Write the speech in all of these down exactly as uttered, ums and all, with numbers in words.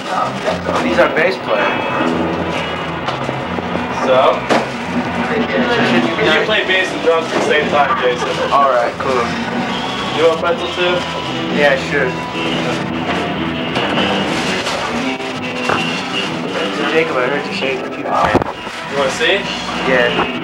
Oh, he's our bass player. So? You You play bass and drums at the same time, Jason. Alright, cool. You want pretzel too? Yeah, sure. So Jacob, I heard you say that you You want to see? Yeah.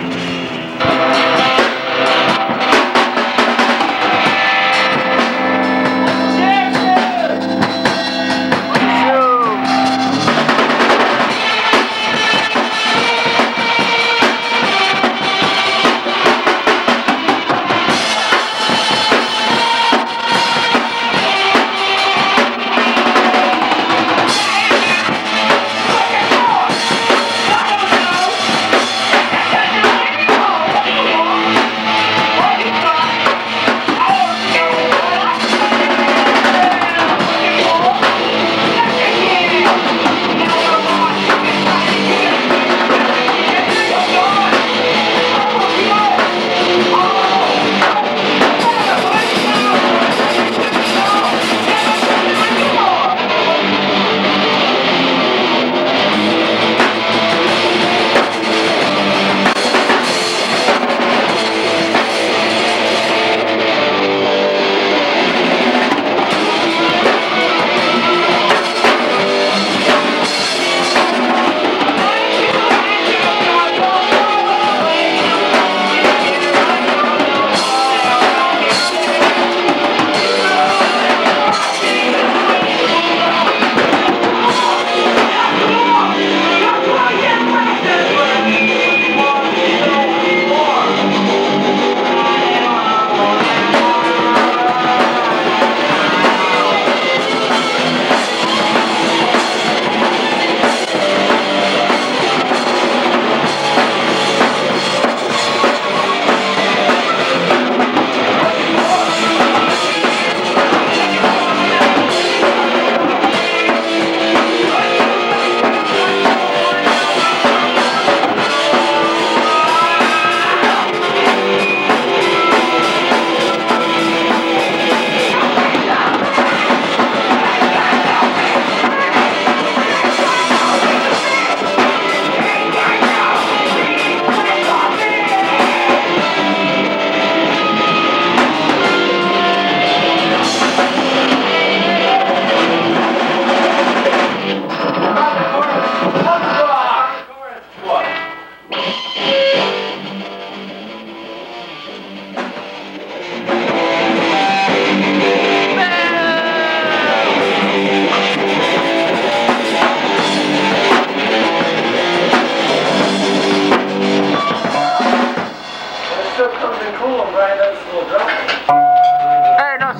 Hey, no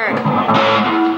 smoking!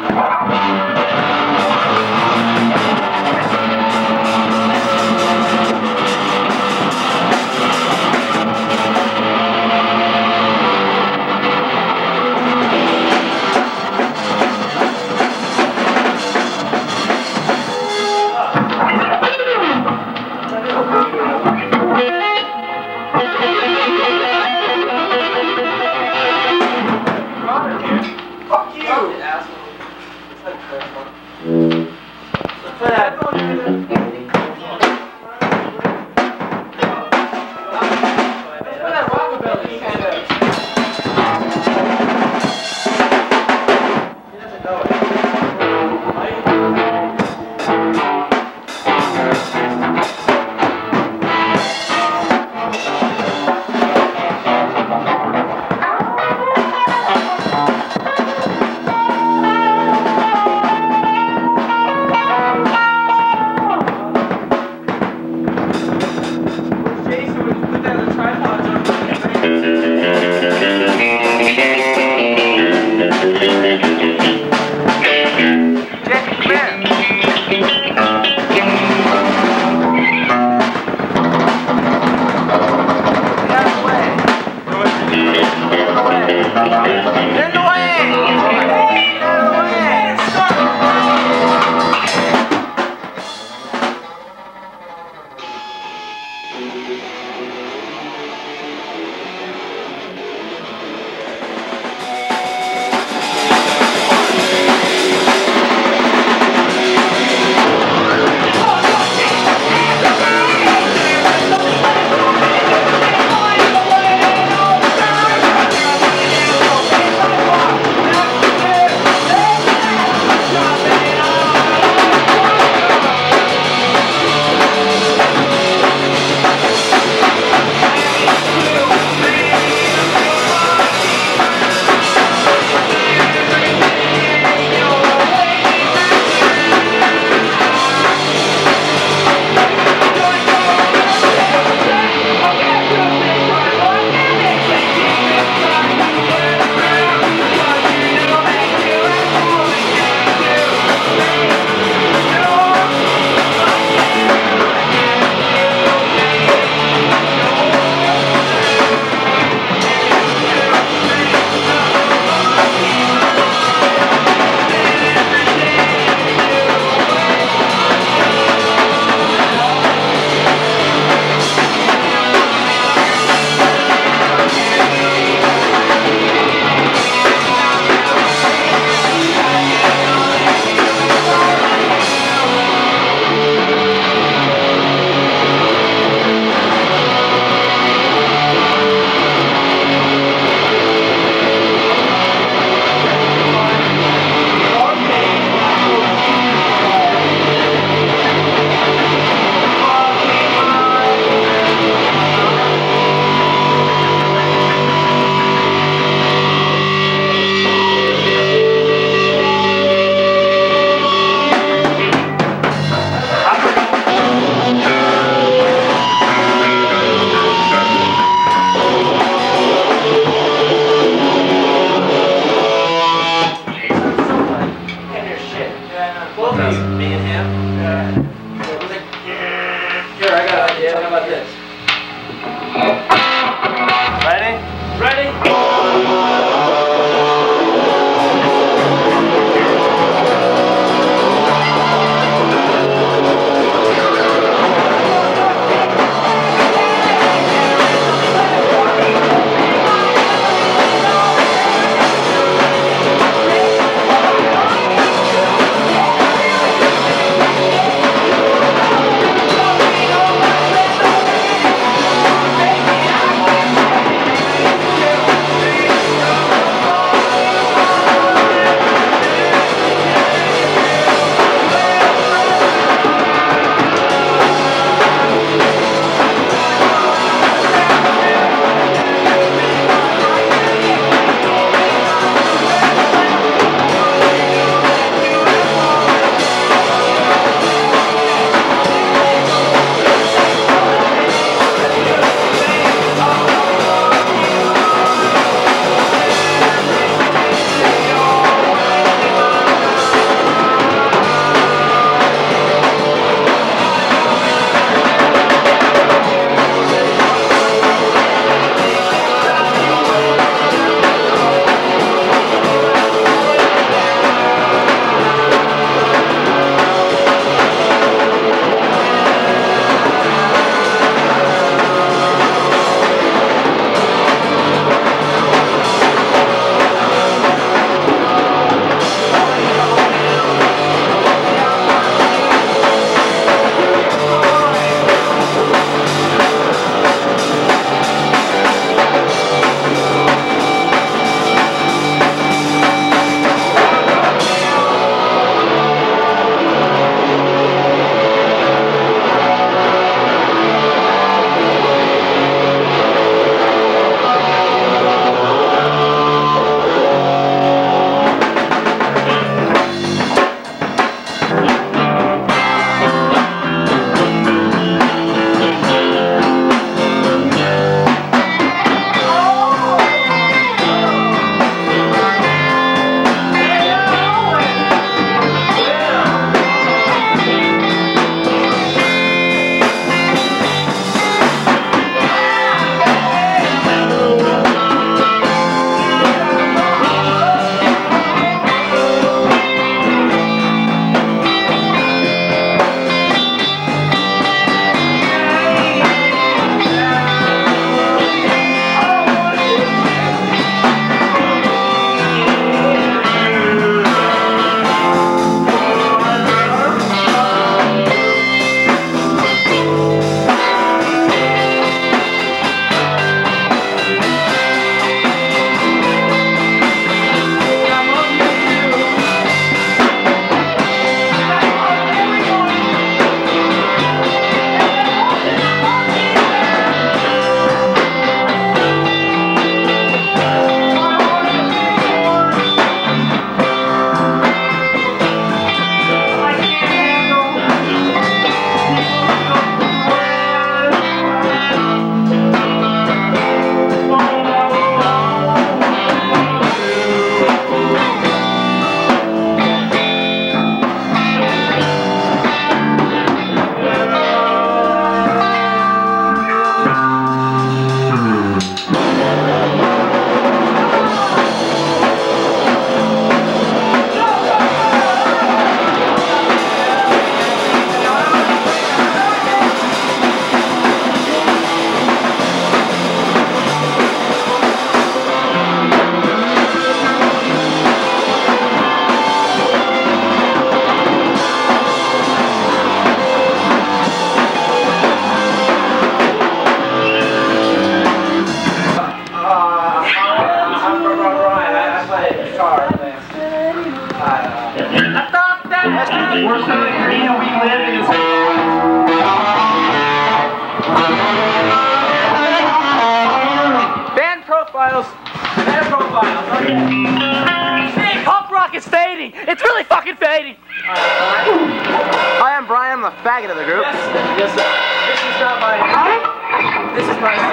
profiles. And profiles. Okay. Hey, punk rock is fading. It's really fucking fading. Hi, I'm Brian. I'm the faggot of the group. Yes, yes, sir. This is not my. This is my.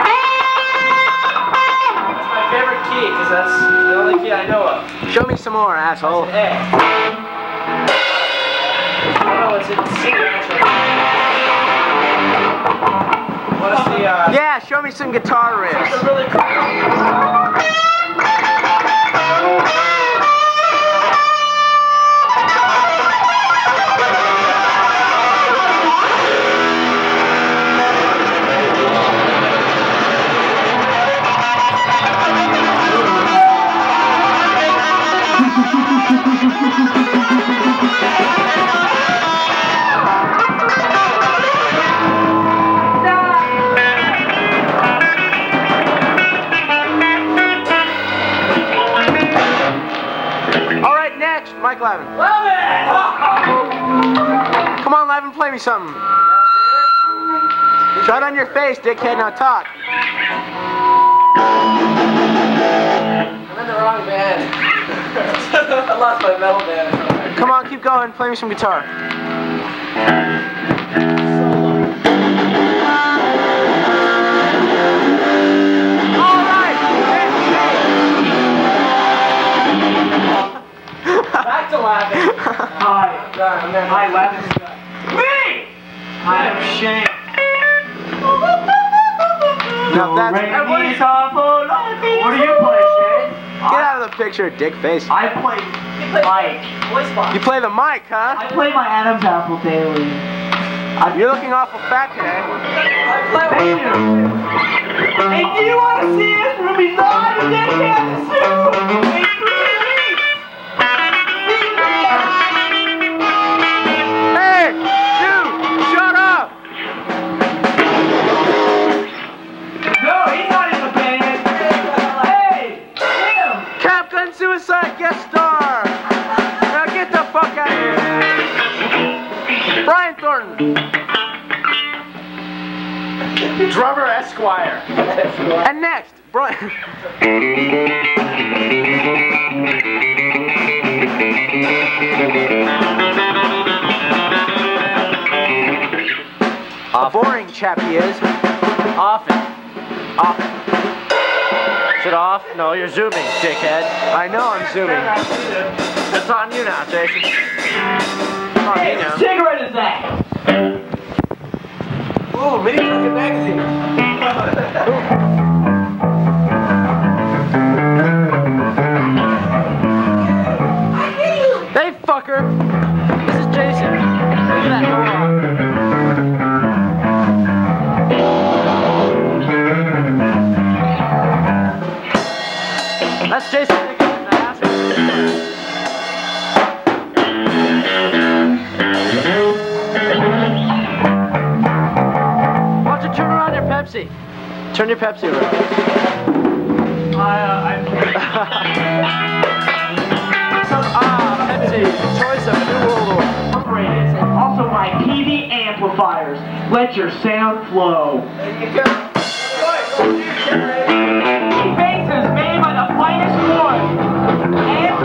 That's my favorite key because that's the only key I know of. Show me some more, asshole. It's an A. Oh, it's in C actually. What is the? Uh, Yeah, show me some guitar riffs. It's a really cool. Mike Lavin. Love it! Come on, Lavin, play me something. Shut on your face, dickhead, now talk. I'm in the wrong band. I lost my metal band. Come on, keep going, play me some guitar. Back to laughing. Hi. Hi, Lavin. Me! I am Shane. Now that's... What do you play, Shane? Get out of the picture, dick face. I play Mike. Voice box. You play the mic, huh? I play my Adam's apple daily. You're looking awful fat today. Thank you. Hey, do you want to see us? We'll be live and dedicated soon. In three weeks. Hey, dude, shut up. No, he's not in the band. Hey, him. Cap Gun Suicide guest star. Now get the fuck out of here. Brian Thornton. Drummer Esquire. And next, Brian. A boring chap he is. Often. Often. Is it off? No, you're zooming, dickhead. I know I'm zooming. It's on you now, Jason. It's on me now. Cigarette is that? Ooh, mini fucking magazine. Hey, fucker. This is Jason. Look at that moron. That's Jason. Why don't you turn around your Pepsi? Turn your Pepsi around. I, uh, I'm... Ah, Pepsi. Choice of New World Order. Operated. Also my T V amplifiers. Let your sound flow. Bases made by the finest wood. And...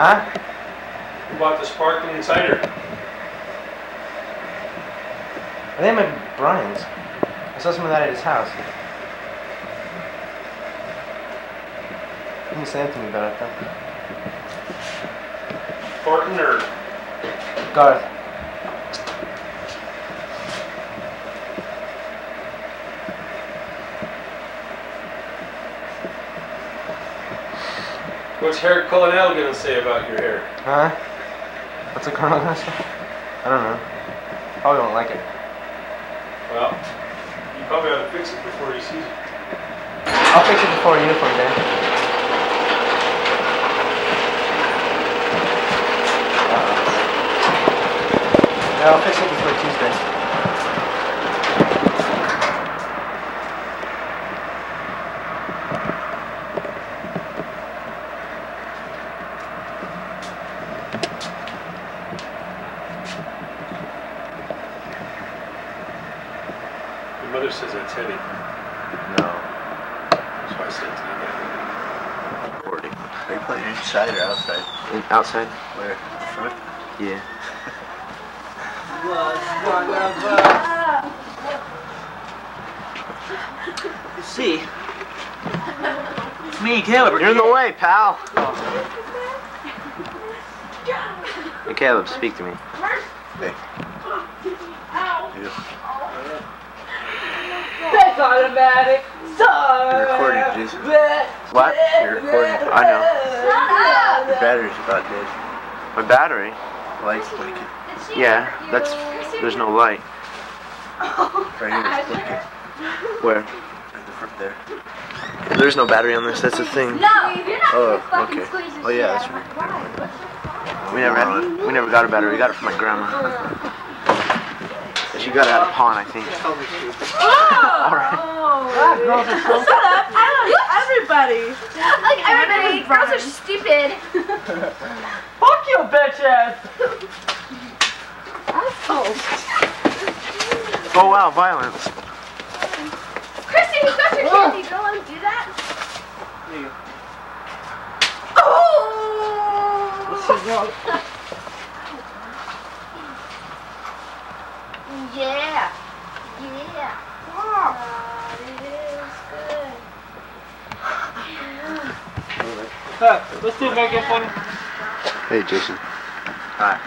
Huh? Who bought the sparkling cider? I think I'm at Brian's. I saw some of that at his house. He didn't say anything about it though. Horton or Garth. what's Hair Colonel gonna say about your hair? Huh? What's a colonel gonna say? I don't know. Probably won't like it. Well, you probably ought to fix it before he sees it. I'll fix it before uniform day. Yeah, I'll fix it before Tuesday. Your mother says that's heavy. No. That's why I said it's not heavy. Recording. Are you playing inside or outside? In, outside? Where? Front? Yeah. You see, it's me, Caleb. You're in the way, pal. Hey, Caleb, speak to me. Hey. You. That's automatic. You're recording, Jason. What? You're recording. I know. Your battery's about dead. My battery? Light's blinking. Yeah, that's. There's no light. Right here, it's blinking. Where? At the front there. There's no battery on this. That's the thing. No, you're not Oh, gonna fucking okay. squeeze this Oh, yeah, shit. that's right. Never mind. We never had. We never got a battery. We got it from my grandma. She got it at a pawn, I think. Oh! All right. Girls are so shut up. I like everybody. Like everybody, girls are stupid. Fuck you, bitch ass. Oh wow, violence. Chrissy, you got your candy. Go and do that. Yeah. Oh! What's wrong? Yeah. Yeah. Oh, it is good. Huh, let's do make it funny. Hey, Jason. Hi.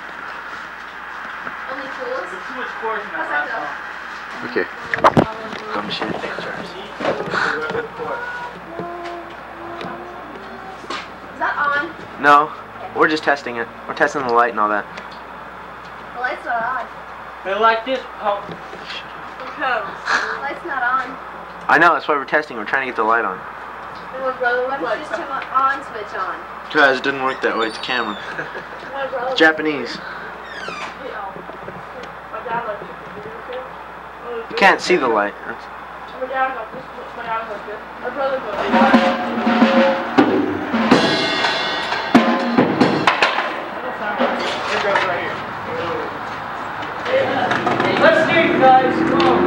Only tools? There's too much force in What's that that last though? Okay. Dumb shit. Is that on? No, we're just testing it. We're testing the light and all that. The light's not on. They like this pump. The light's not on. I know. That's why we're testing. We're trying to get the light on. My brother, why don't you just turn the on switch on? Cause it didn't work that way. It's a camera. My brother. Japanese. You can't see the light. That's- My dad got this. My dad got this. My brother got this. It goes right here. Let's see, guys. Come on.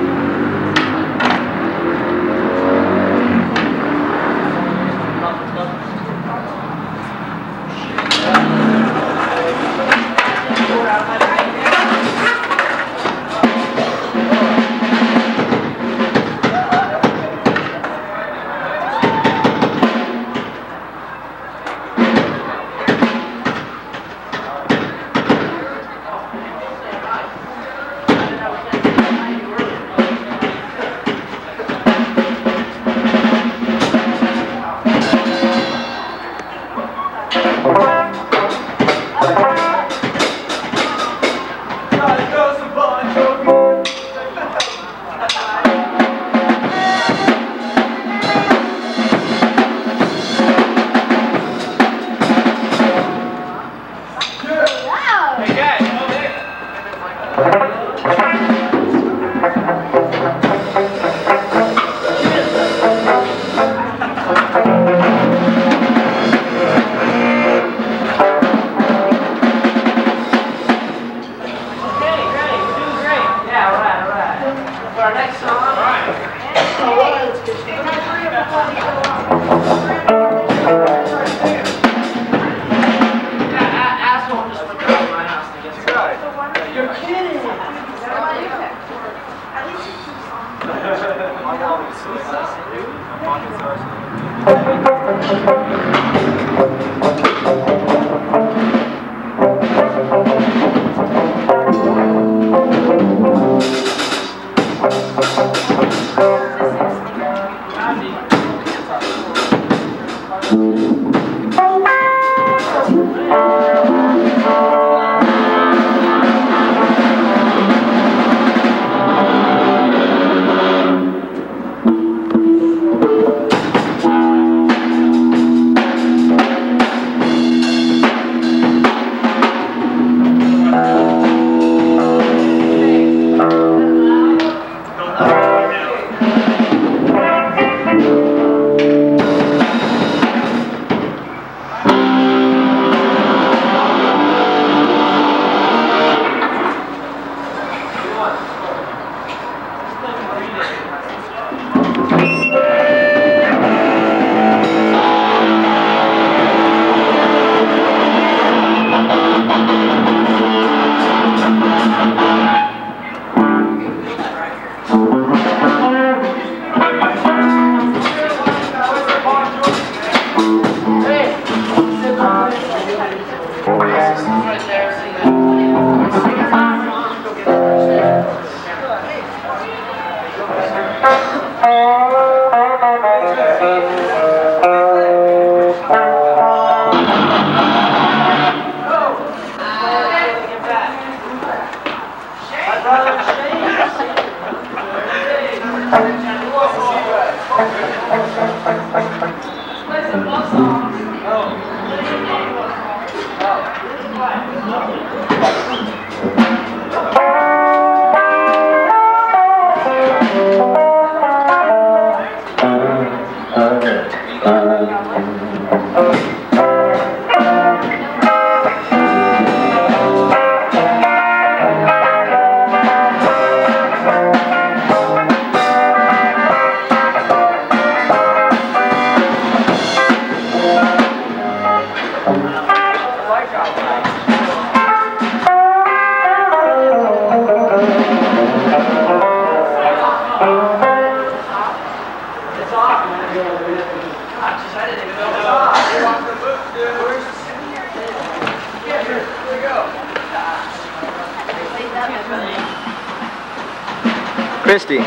Christy.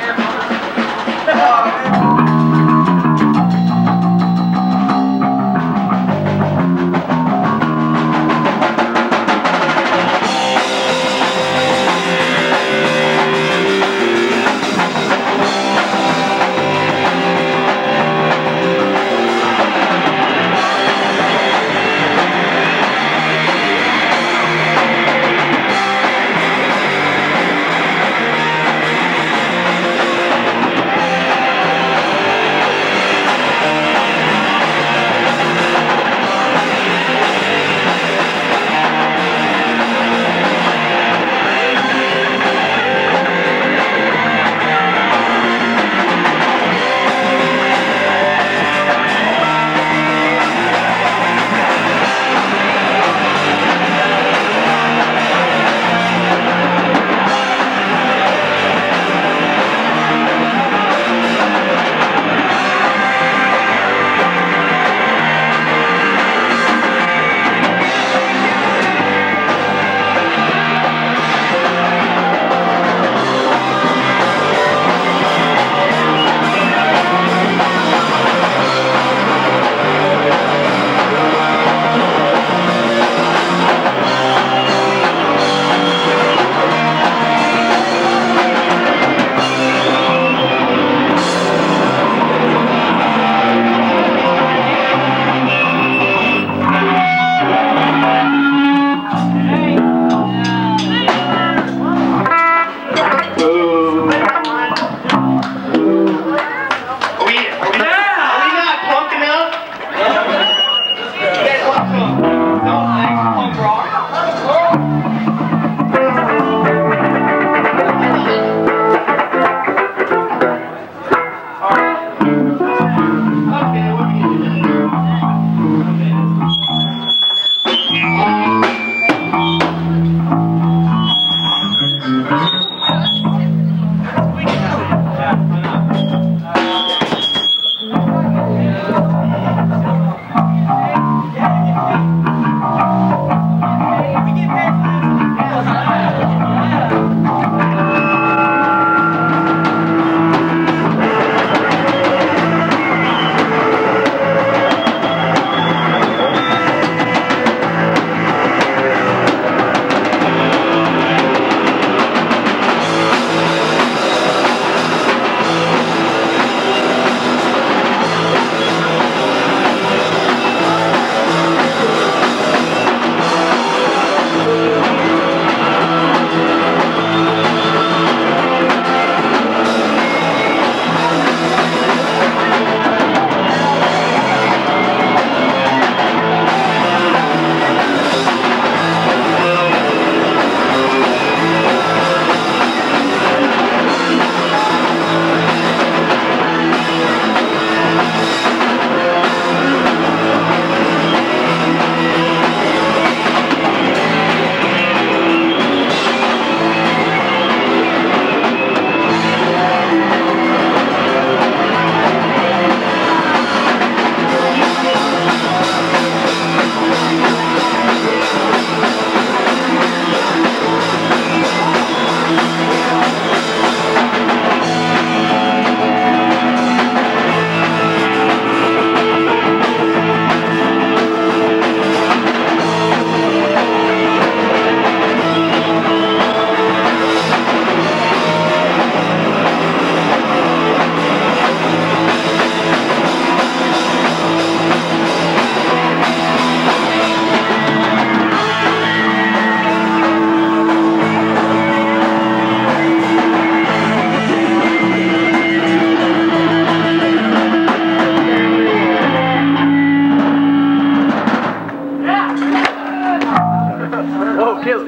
do.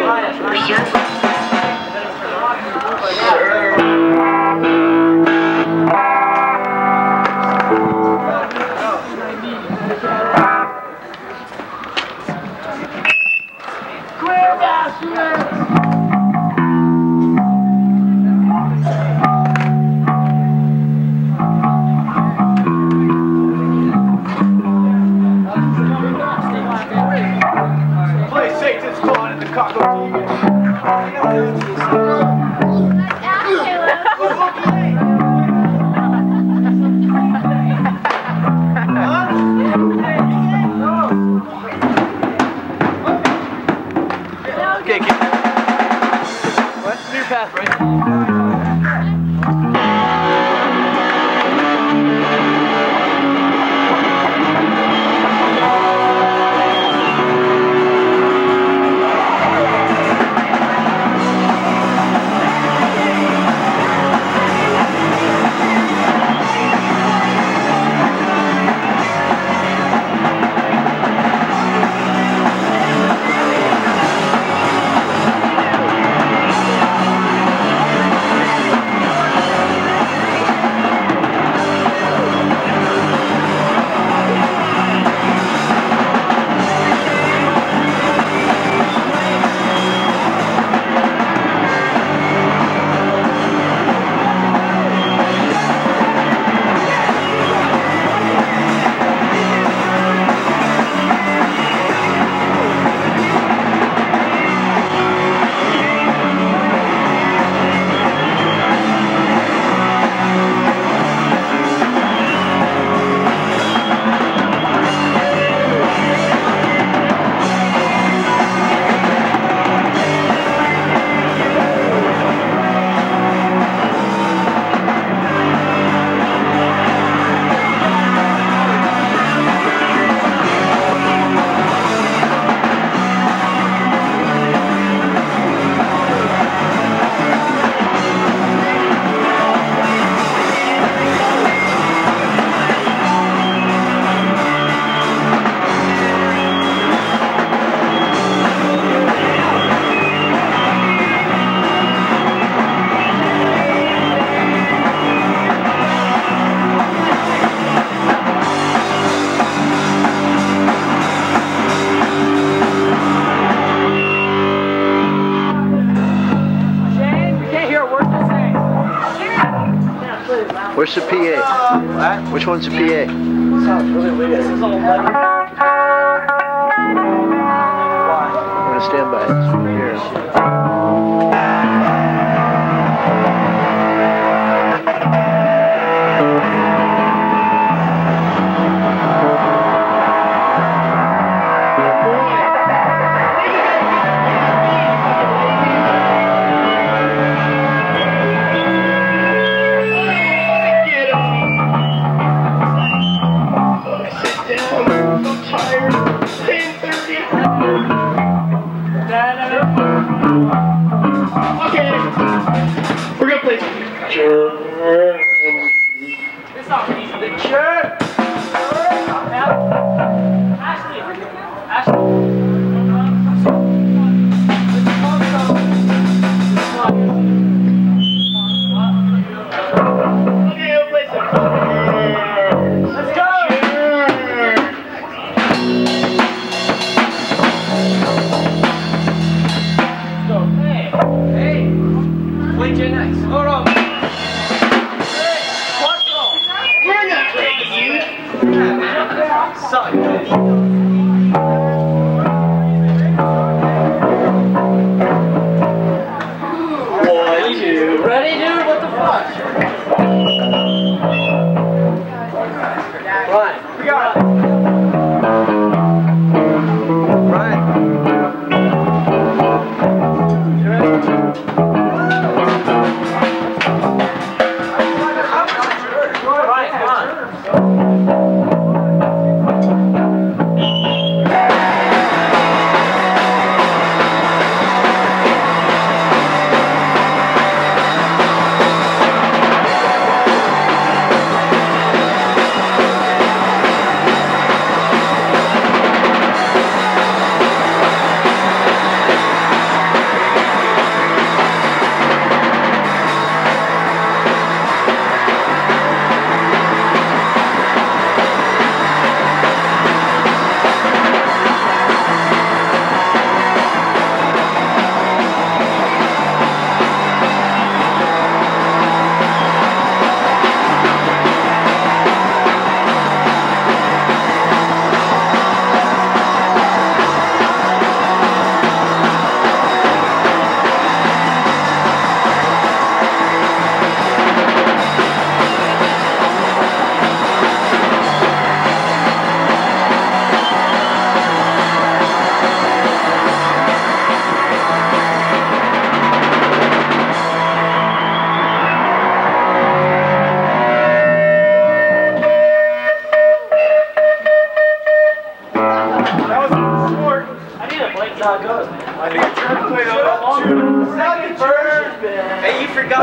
Play Satan's calling in the cockle. Okay, keep. What? New path, right? Where's the P A? What? Which one's the P A? Sounds really weird. I'm gonna stand by it. Here. We're gonna play It's not easy. The church. Ashley. Ashley. Let's go. Let's go. Hey. Hey. Play J next. Hold on. Second version. Hey, you forgot.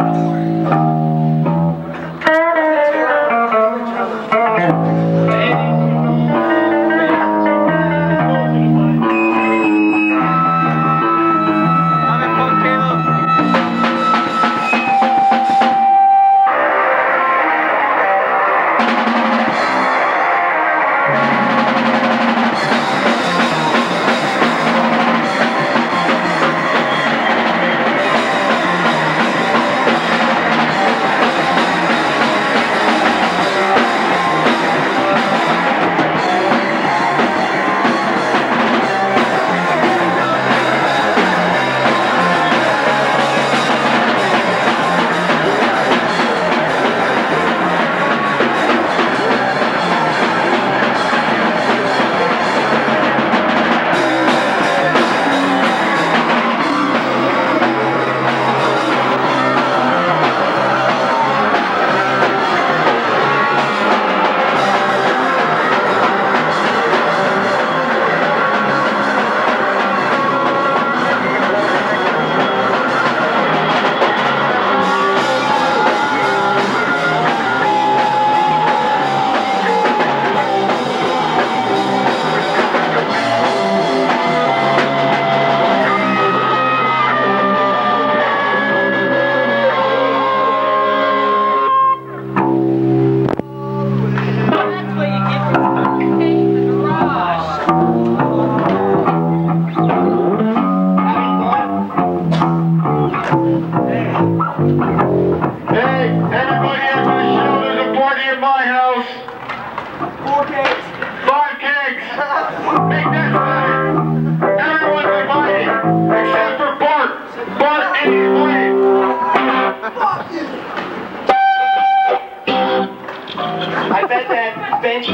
I bet that bench.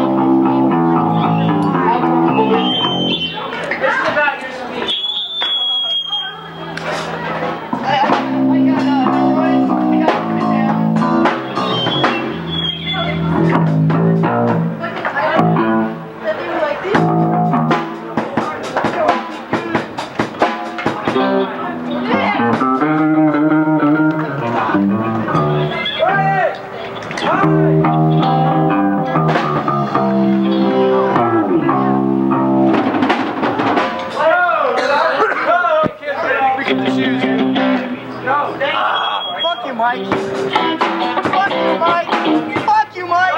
This is about your speech. I, I, I got uh, noise. I got to put it down. That they were like this. Fuck you, Mike. Fuck you, Mike. Fuck you, Mike.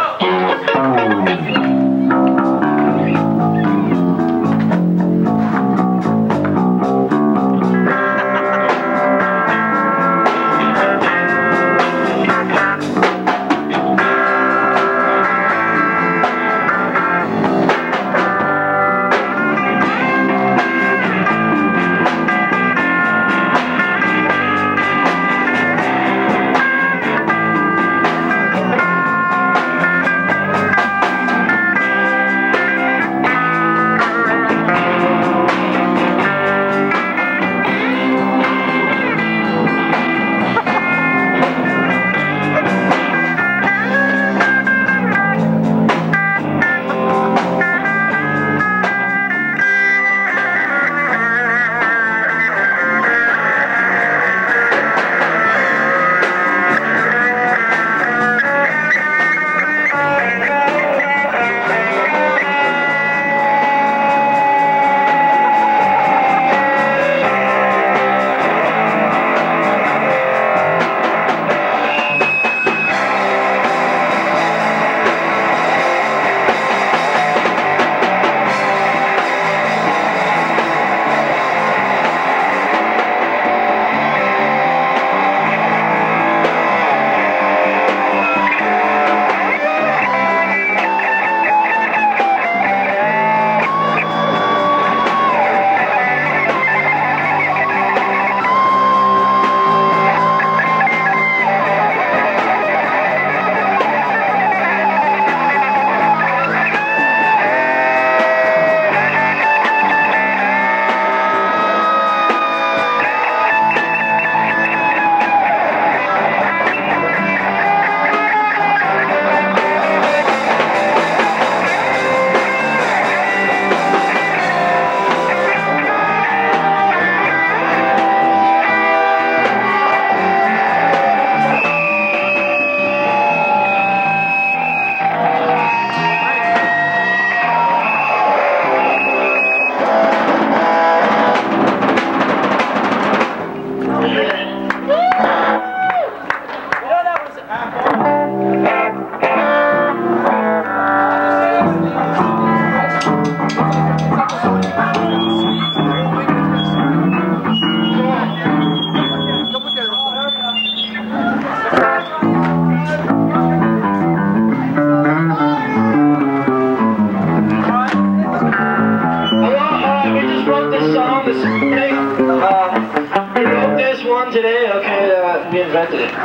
invented it.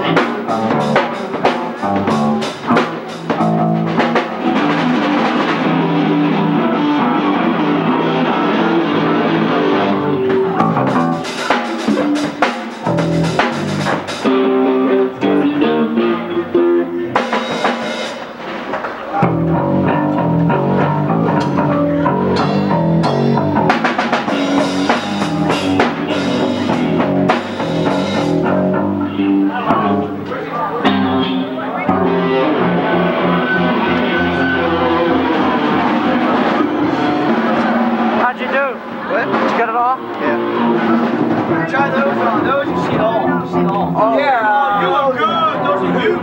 Try those on. Those you see all. You see all. Oh, yeah. Oh, you look good. Those are you.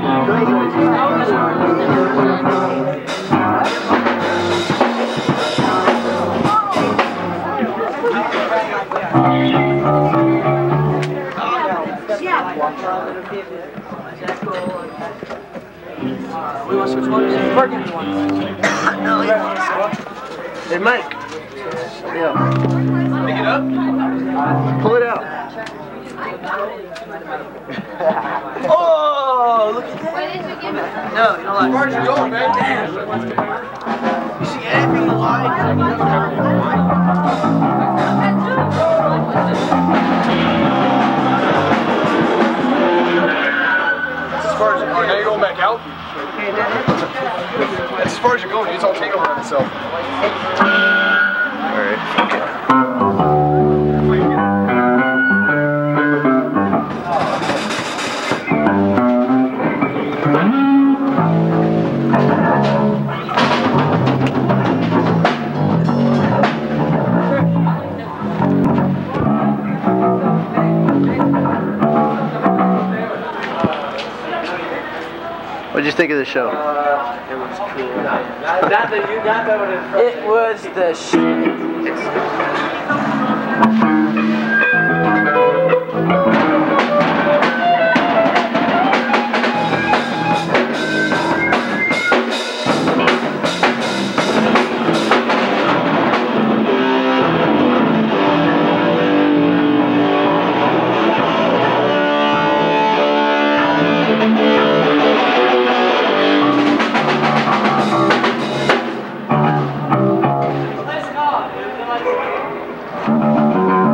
We want to switch ones? Burgundy ones. No, hey, Mike. Yeah. Pick it up. Pull it out. Oh, look at that. What did you give us? No, you don't like. Where'd you go, man? You see anything you like? That's as far as you're going. Now you're going back out. That's as far as you're going. It's all taken over on itself. Alright. What'd you think of the show? Uh, it was cool. Not, not that you got that one in front. It was the shit. Oh,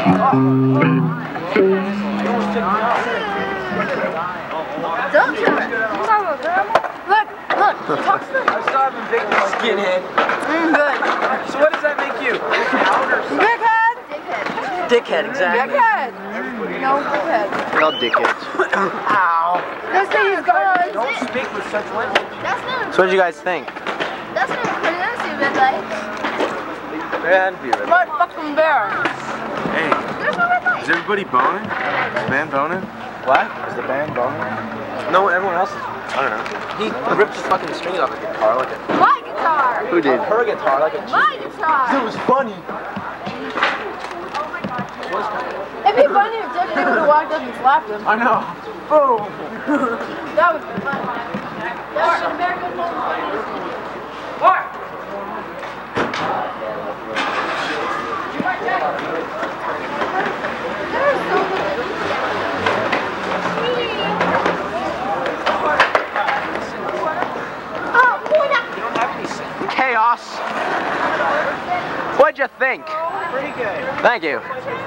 Don't do it. Look, look. Talk to them. I still have a big skinhead. Mm, good. So what does that make you? Dickhead. Dickhead. Dickhead, exactly. Dickhead. No, dickhead. They're all dickheads. Ow. This thing is gone. Don't speak with such language. That's not. So what did you guys think? That's not a crazy red light. Yeah, it'd be red. What fucking bear? Hey, There's no red light. is everybody boning? Is the band boning? What? Is the band boning? No, everyone else is. I don't know. He ripped his fucking strings off his guitar like a... My guitar. Who did? Her guitar like a... My guitar. It was funny. It'd be funny if Jeffy would have walked up and slapped him. I know. Boom. That would be funny. That's an American most funniest thing. What? Chaos. What'd you think? Pretty good. Thank you.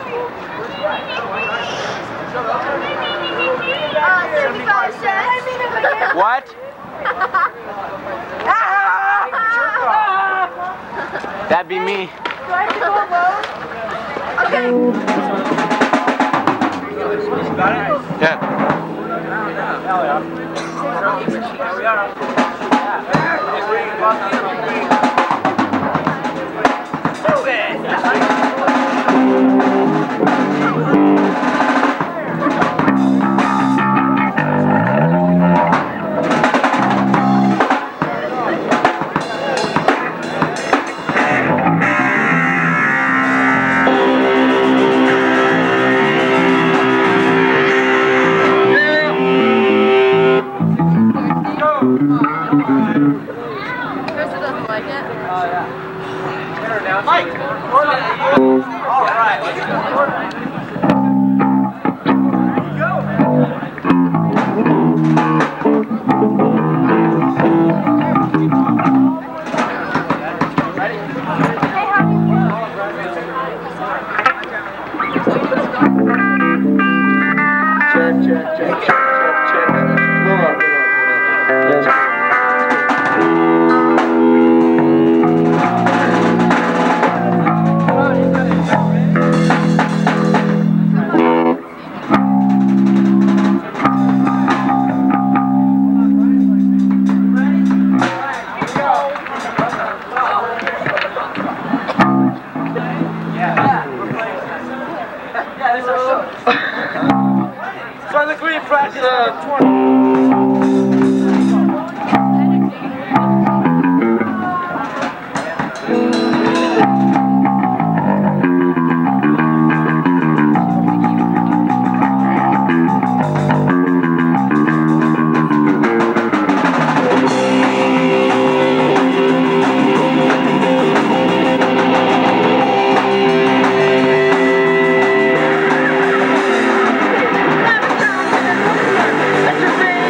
Uh, thirty-five cents. What? That'd be me. Do I have to go alone? Okay. Yeah. Krista doesn't like it. Mike. All right. Let's go. Soylent Green practice number twenty. Let's just say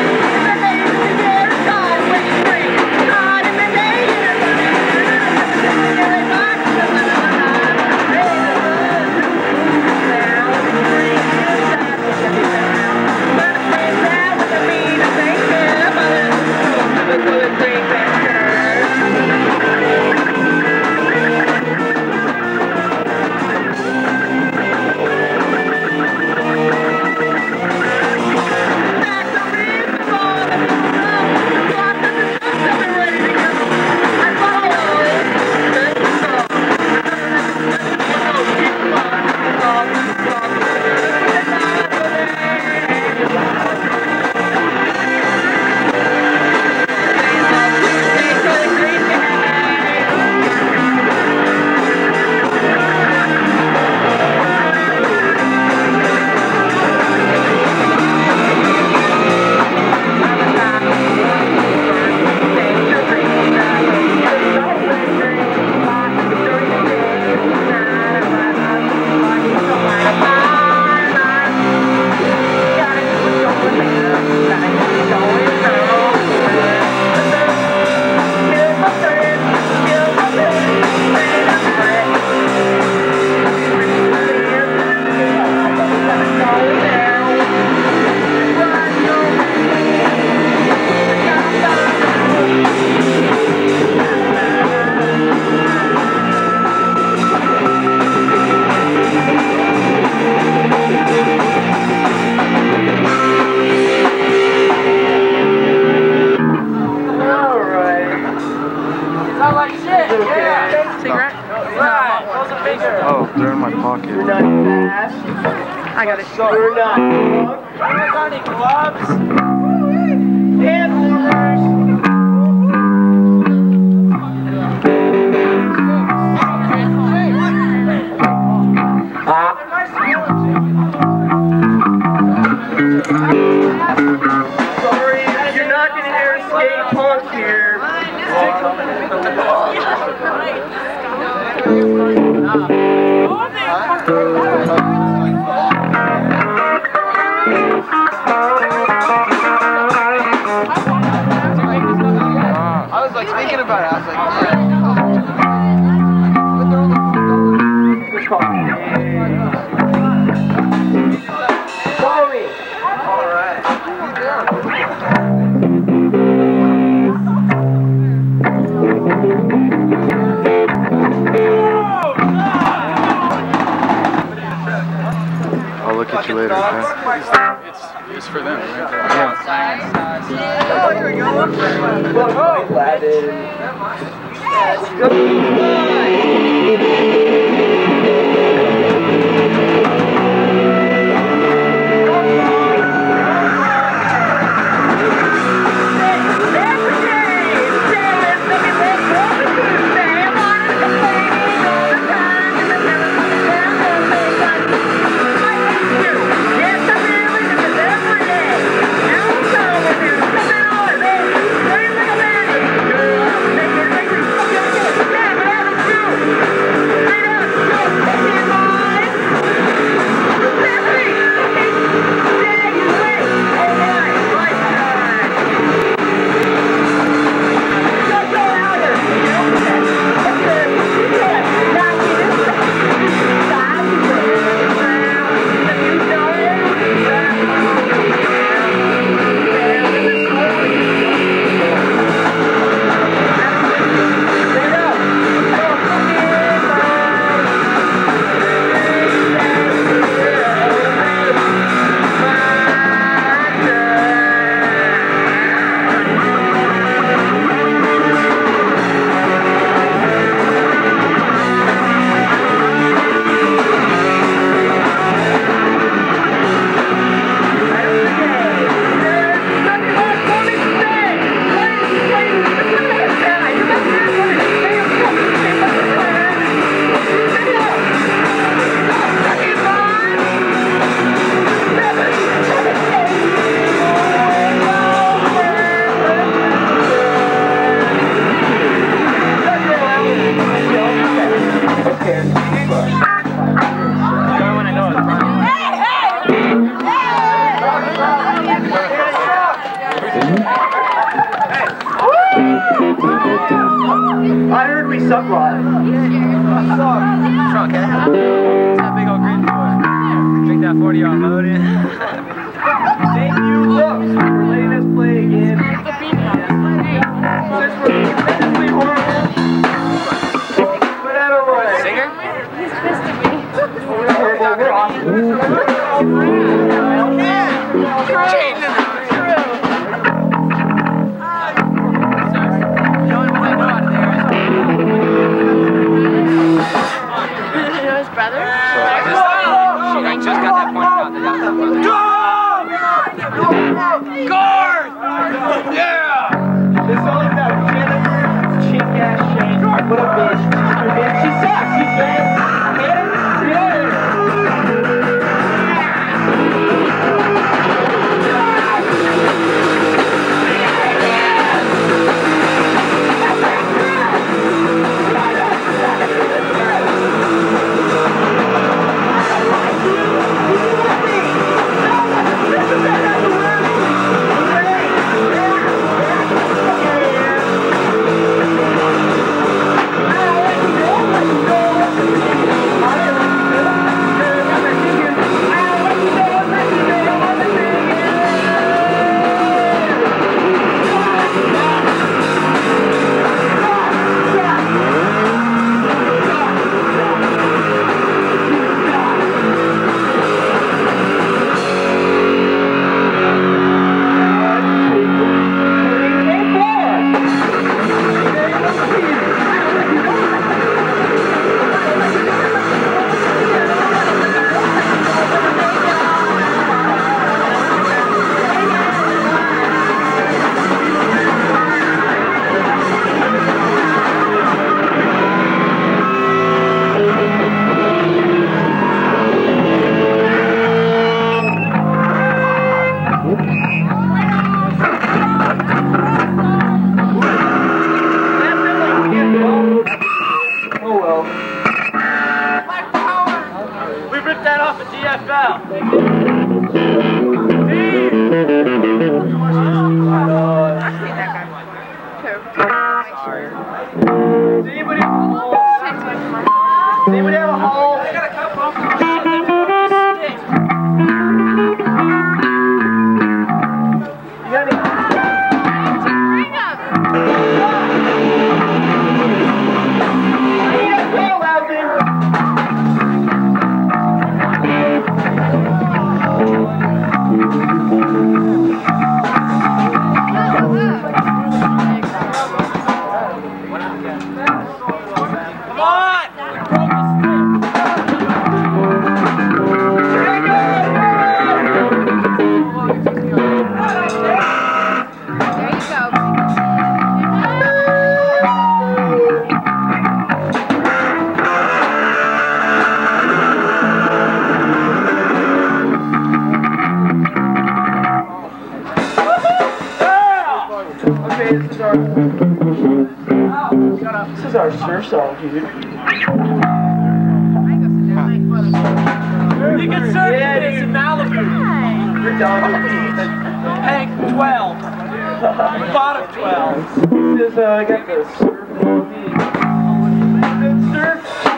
middle finger. Oh, they're in my pocket. You're not fast. I got it. You're not drunk. You got any gloves? Hand warmers. Sorry, you're not gonna hear skate punk here. I was like thinking about it. I was like, Follow me. all right. I'll look at you later, okay? It's, it's for them, right? Oh, here we go. Well, glad it. I heard we suck live. Trunk, eh? What's that big old grin for? Drink that forty hour load in. Thank you, looks, for letting us play again. Since we're tremendously horrible. Whatever, whatever. Singer? He's twisted me. We're horrible, we're awesome. Brother? I just, I just got that point out that that was Guard! Yeah! This is all about Jennifer, chick ass Shane. What a bitch. She sucks. She's bad. off a D F L. Does anybody have a hole? Does anybody have a hole? I got a couple of them. You got any? This is our surf song, dude. You can surf yeah, this in Malibu. You're done with these. Tank twelve. Bottom twelve. This is, uh, I got the surf. Surf.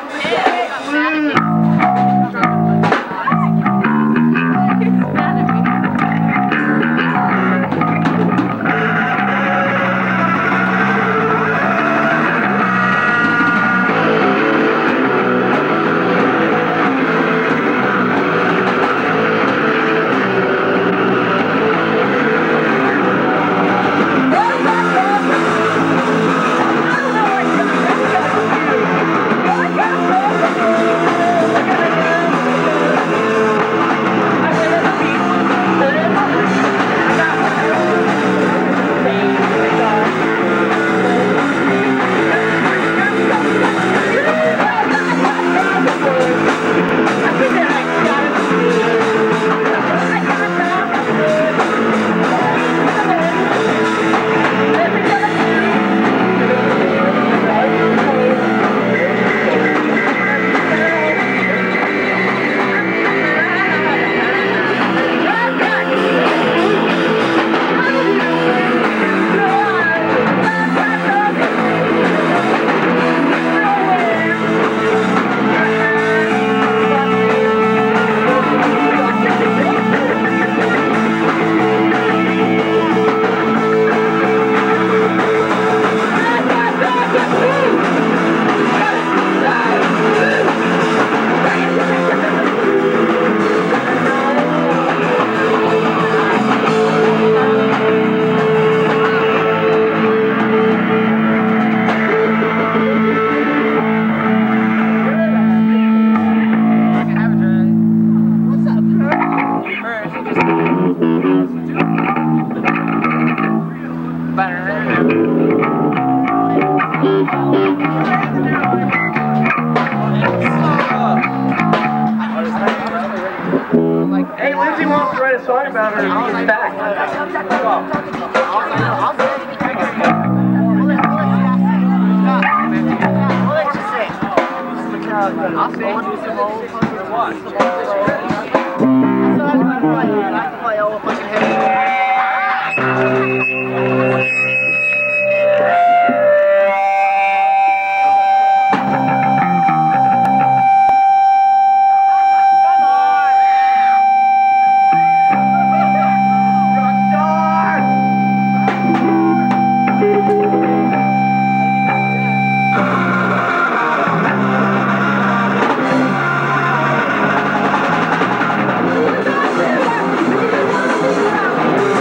Hey, Lindsay wants to write a song about her. She's back. I'll sing. What? Rockstar!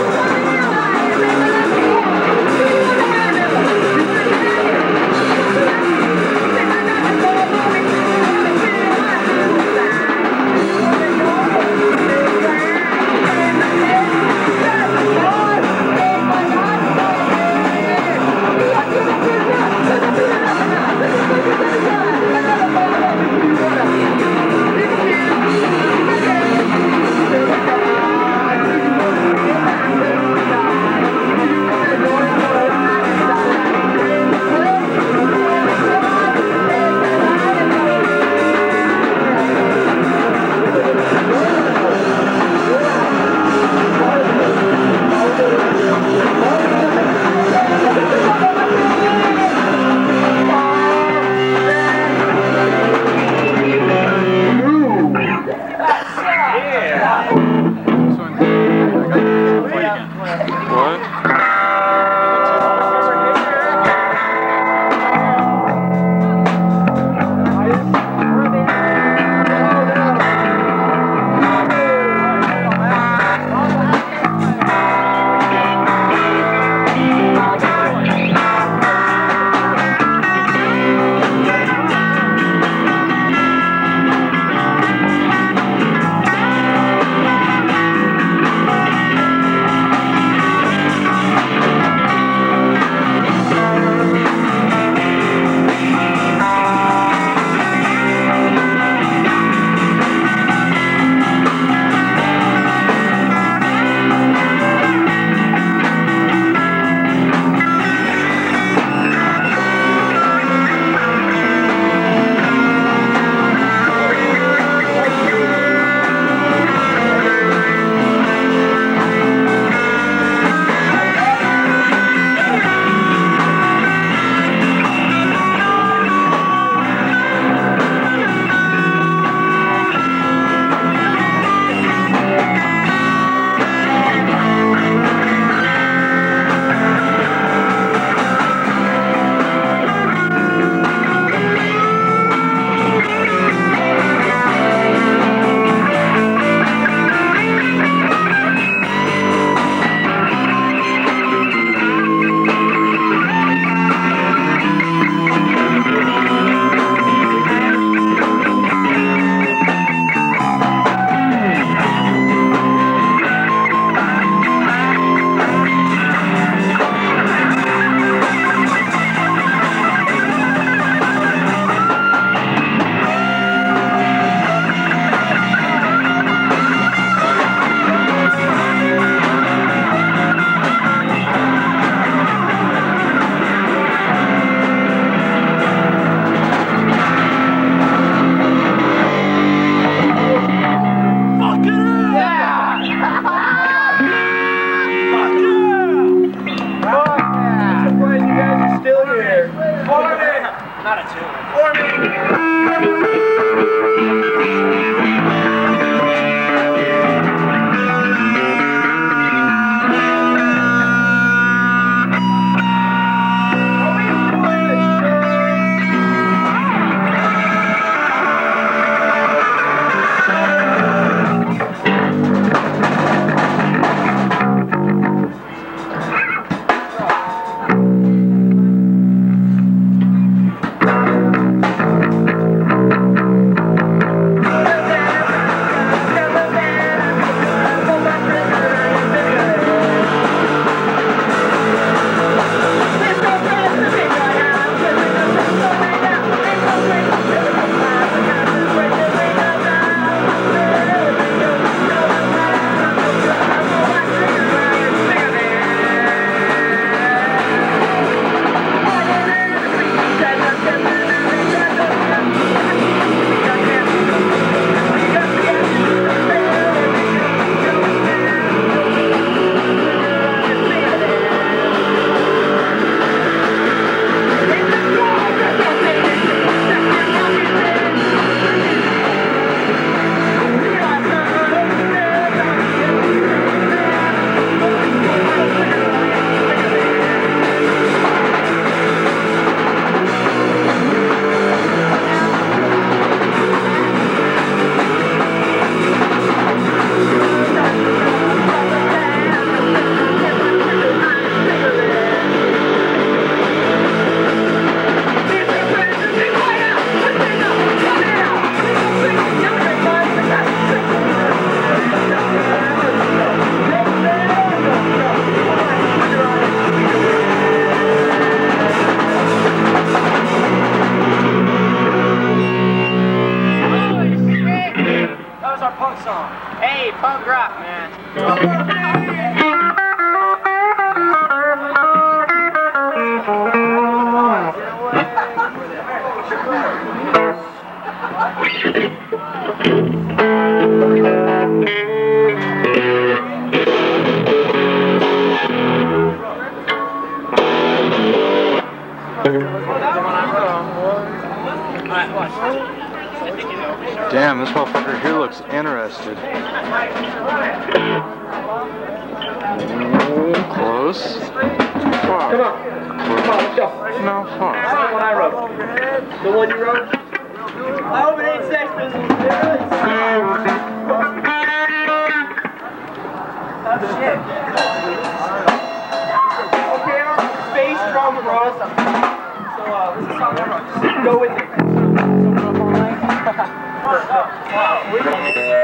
was our punk song. Hey, punk rock, man. Damn, this motherfucker here looks interested. Close. Far. Come on. Come on, let's go. No, far. That's the one I wrote. The one you wrote? I hope it ain't Sex Pistols. Oh, shit. Okay, our bass drum cross. So, uh, this is a song I wrote. Just go with it. Wow, we don't need it.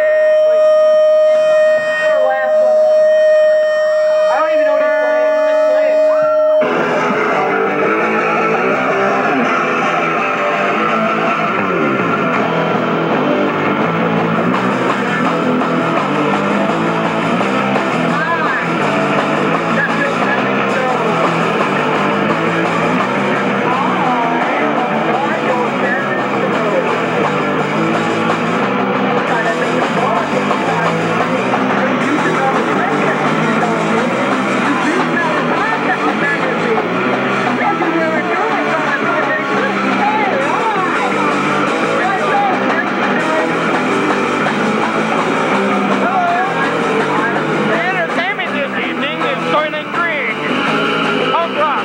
I don't even know what he's playing. What's playing? Entertainment this evening is Soylent Green. Punk rock.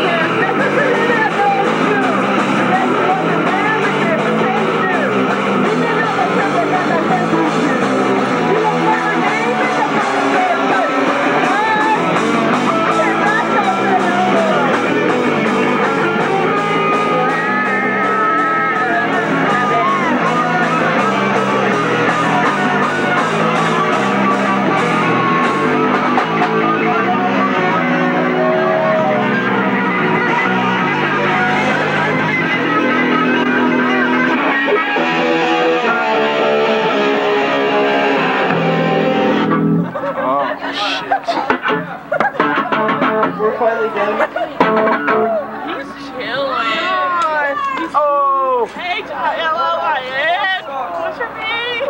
We're finally done. He's chilling. Oh. Hey, hello, Ryan. What's your name?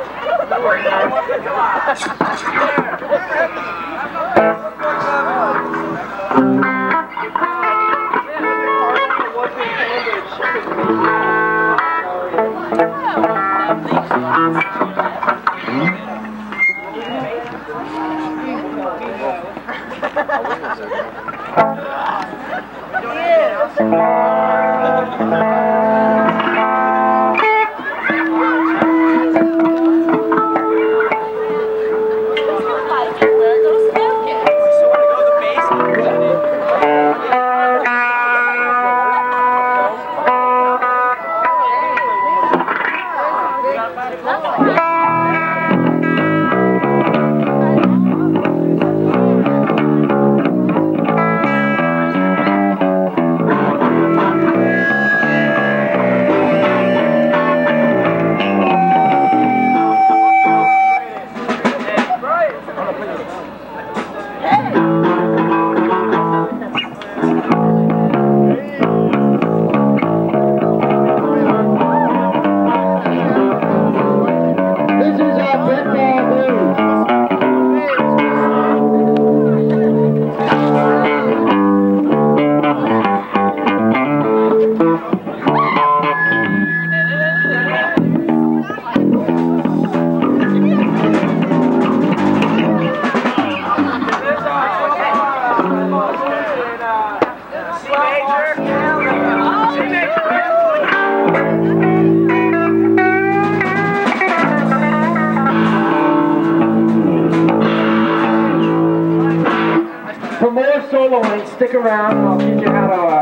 For more soloing, stick around and I'll teach you how to uh,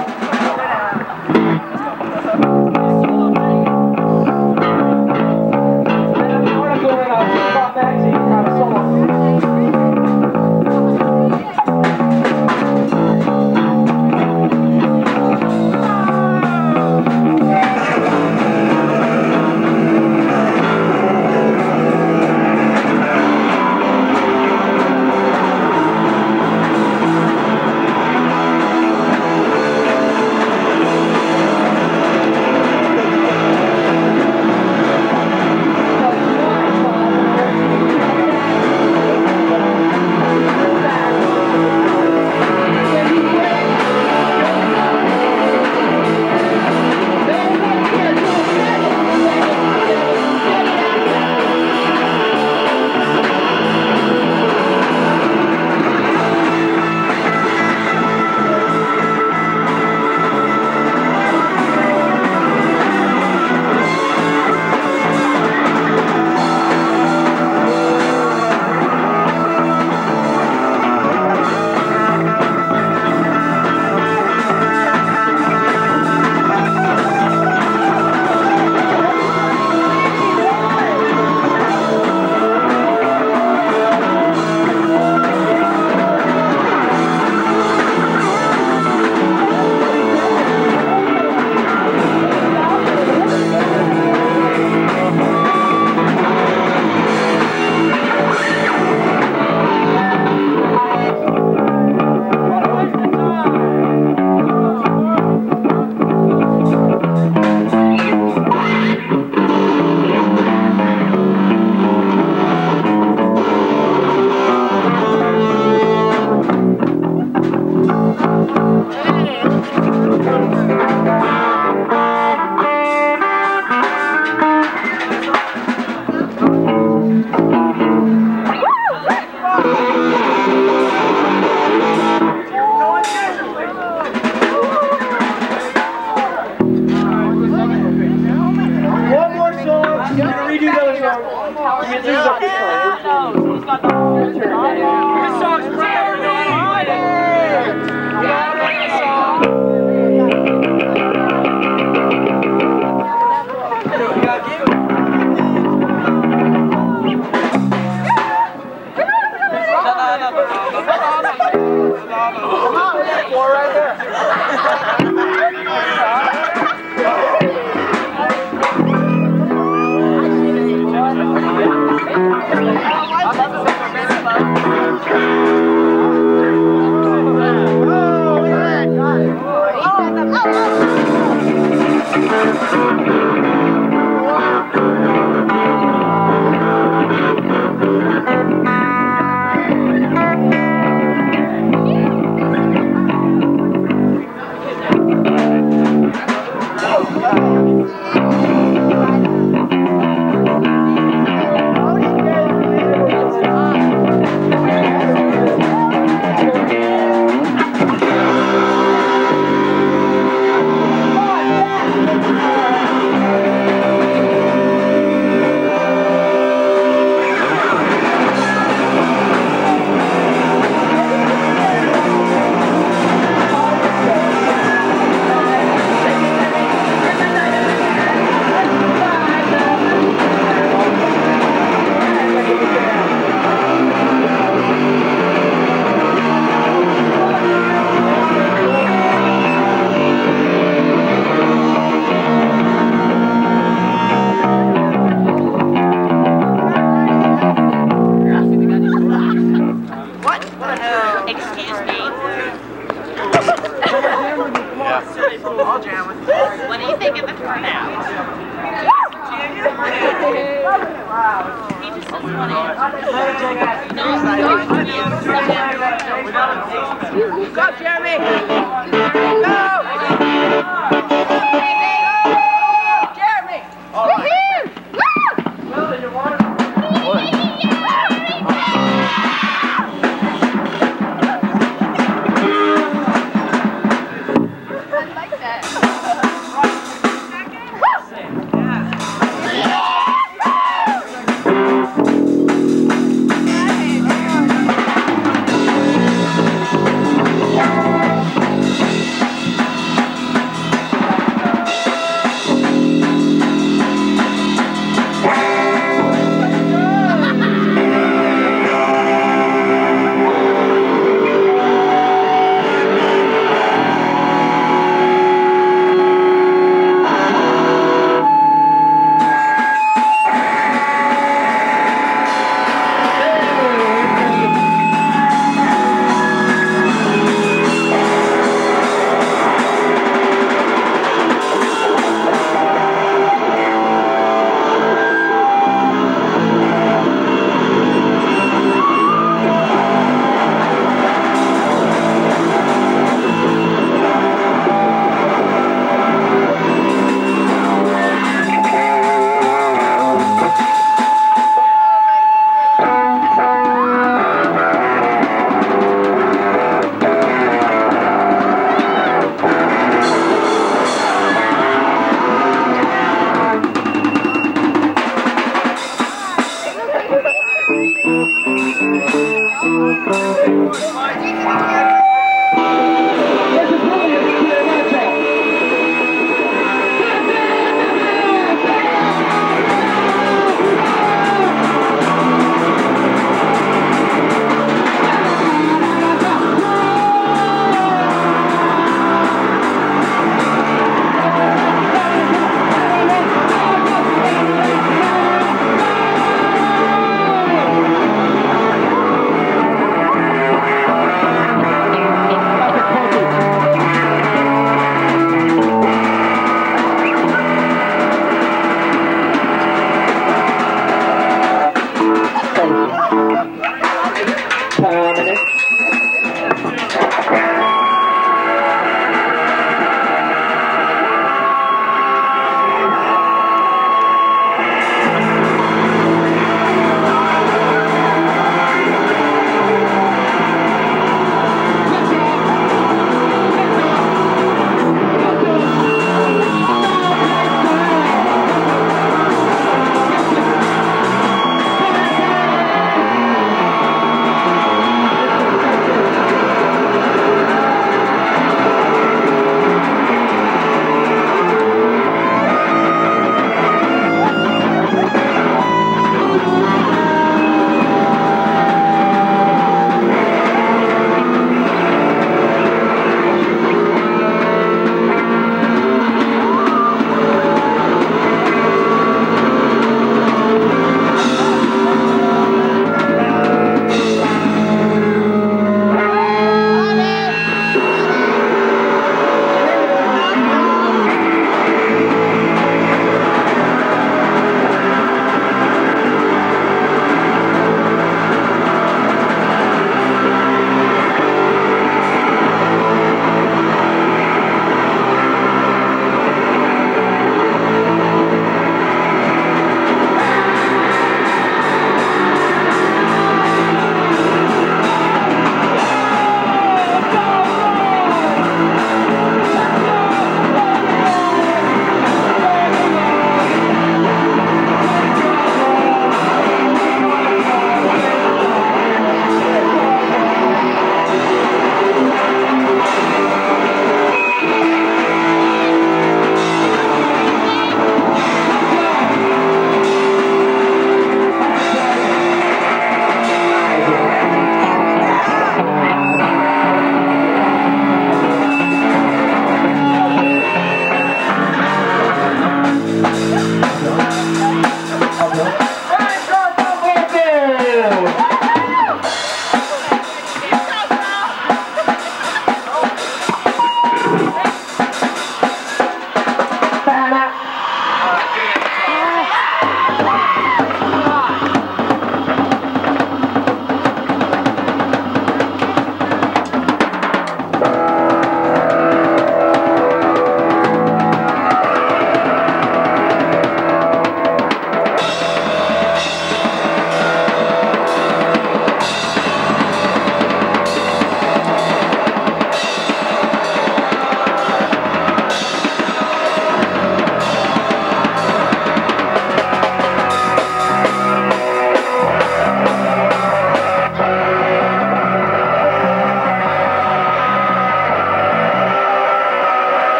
redo those. You can do those. This song's Four right there. What do you think of the turnout? He just doesn't want to answer. Go, Jeremy! Go! Jeremy! Woohoo! Well, you want it?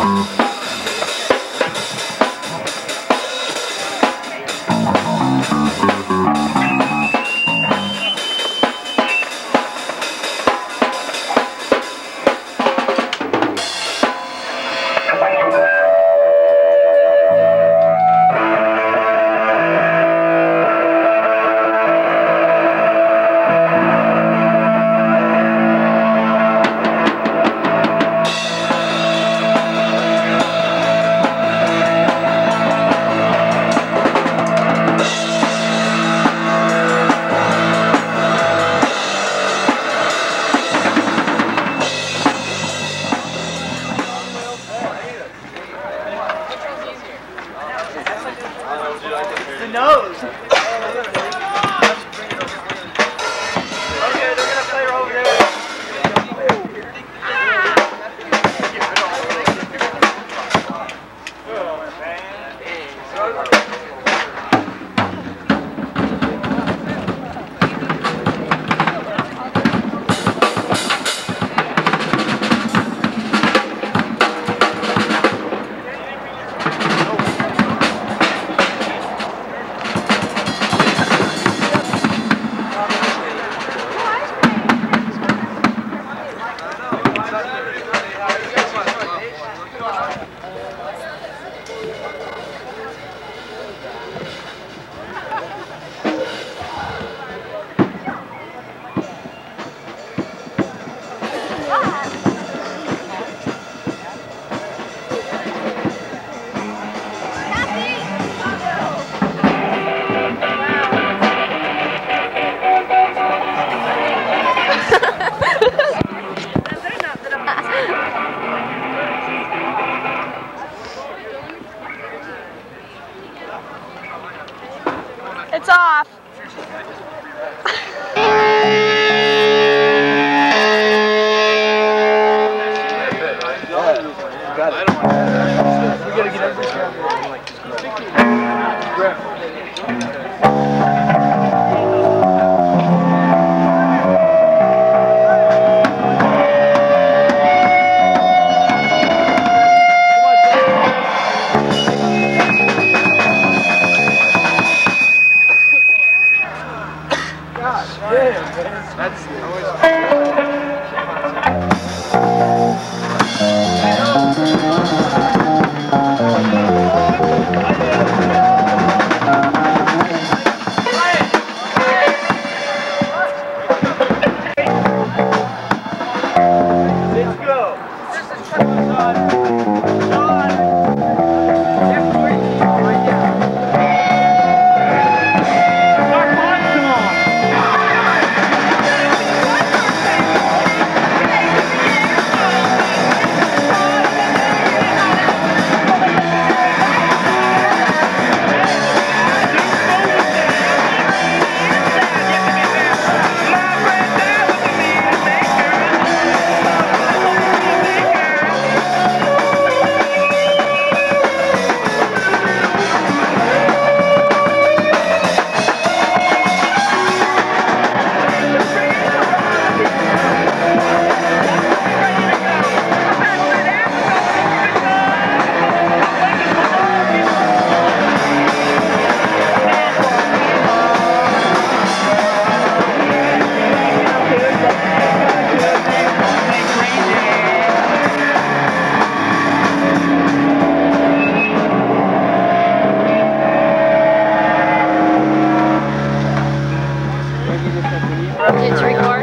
It's off. Got it. We gotta get everybody together. That's always. It's record.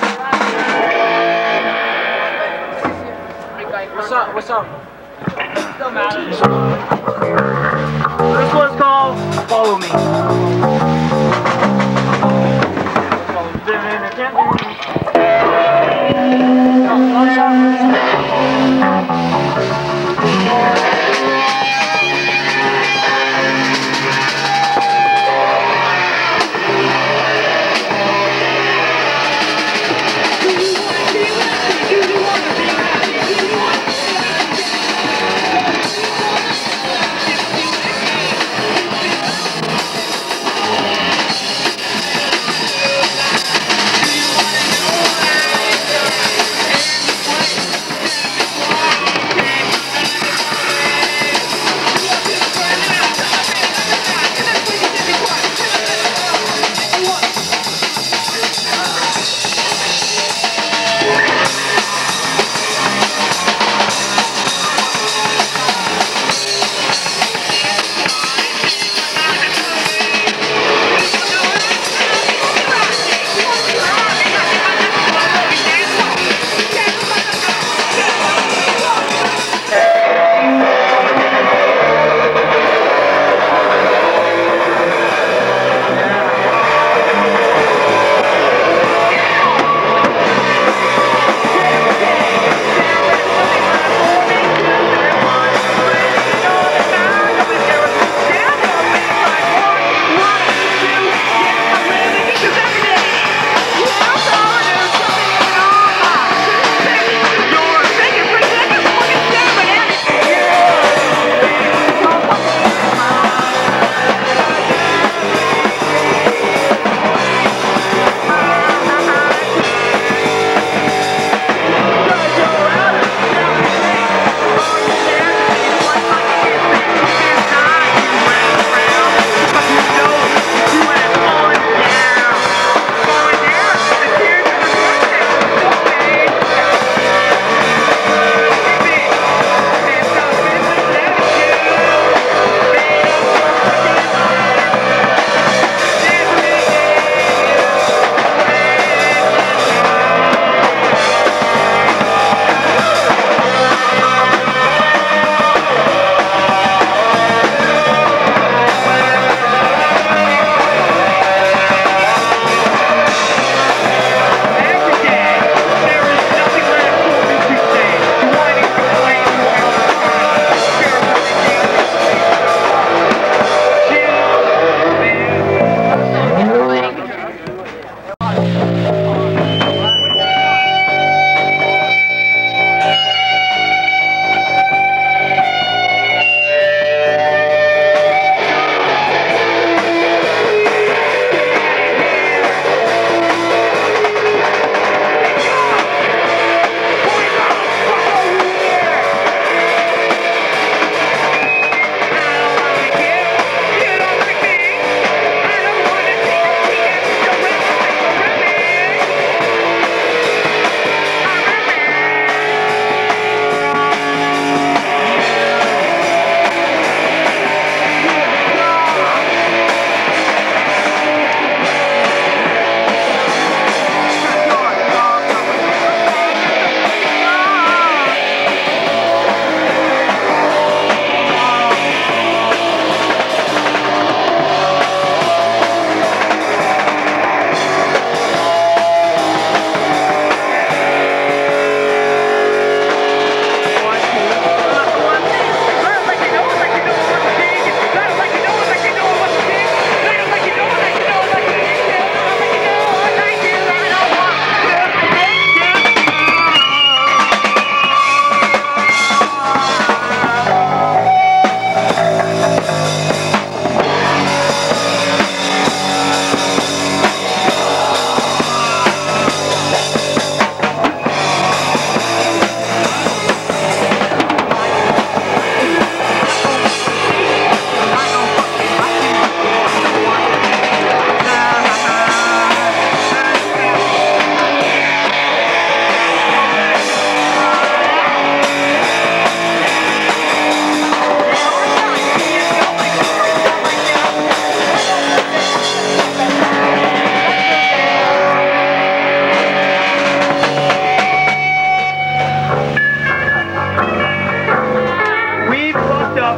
What's up? What's up? Still mad at this one's called Follow Me.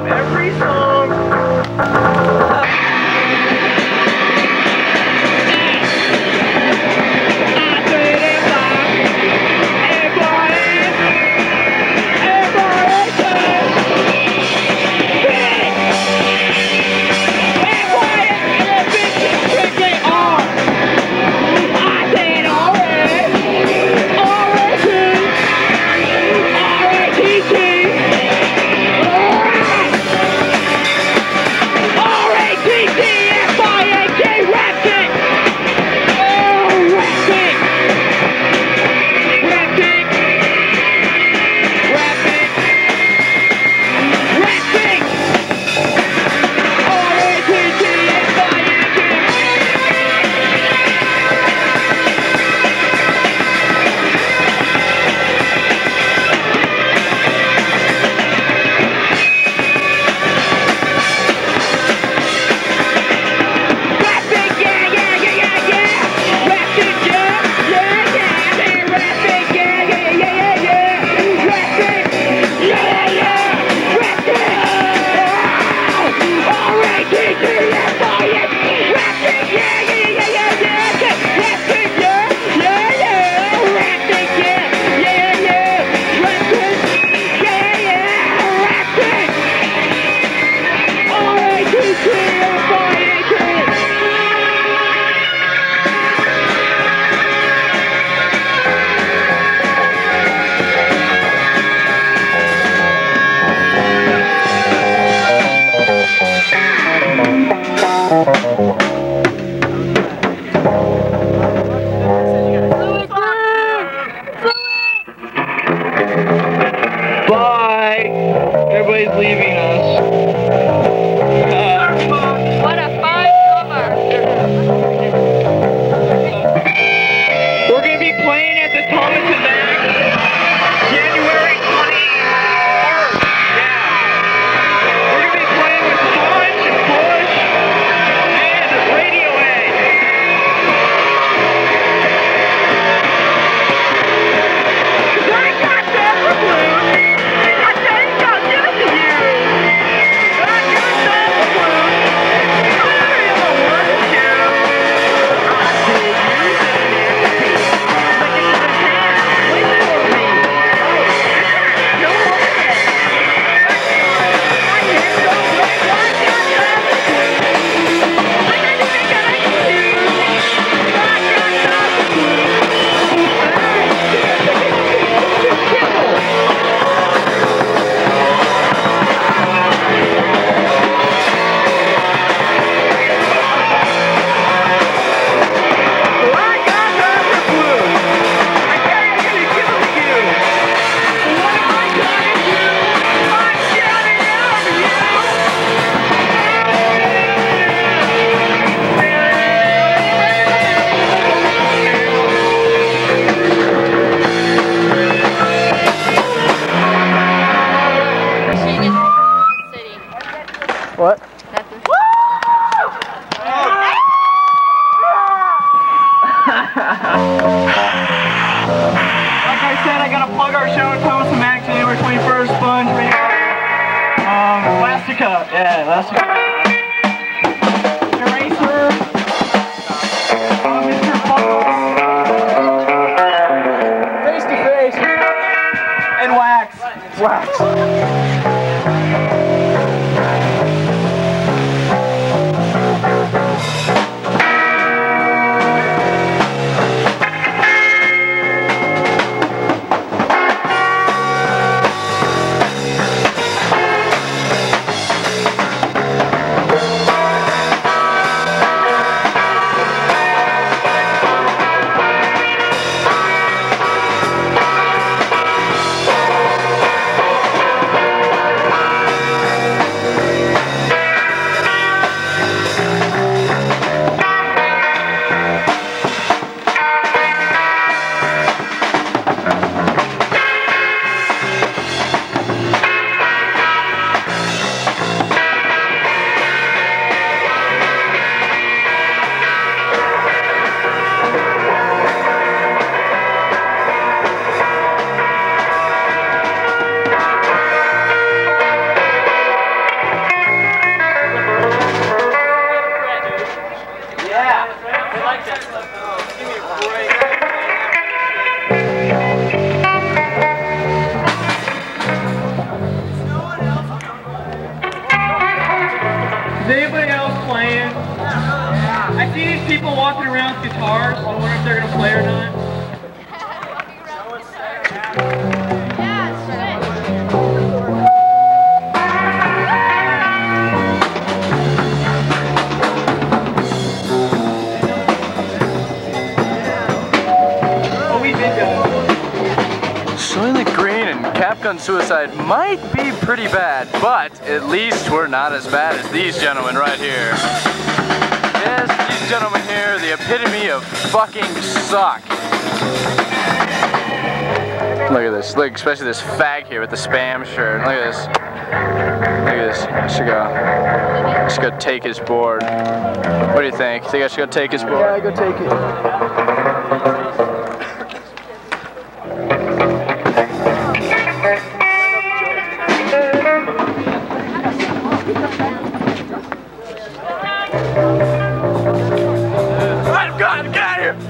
every song. Bye! Everybody's leaving us. Uh, What a fine summer. we're going to be playing at the Tomiyasu January twenty-first. Yeah. We're going to be playing with Punch and Bush and Radiohead. I got that for blue. I think I'll give it to you. I got that for blue. I am a one to two. I see you sitting there competing. Like it's in the past. Wait for me. No more minutes. I can't go away. I got that for blue. I had to think I like you. I got that for blue. City. What? Nothing. Like I said, I gotta plug our show at Tomiyasu January twenty-first, Sponge, um, Elastica, yeah, Elastica. Eraser, um, Mister Puzzle, Face to Face, and Wax. Wax. Is anybody else playing? I see these people walking around with guitars. I wonder if they're gonna play or not. Oh, we did go. Soylent Green and Capgun Suicide might be pretty bad, but at least we're not as bad as these gentlemen right here. Yes, these gentlemen here, the epitome of fucking suck. Look at this, look, especially this fag here with the spam shirt. Look at this. Look at this. I should go. I should go take his board. What do you think? Think I should go take his board? Yeah, go take it. I'm gone, get out of here!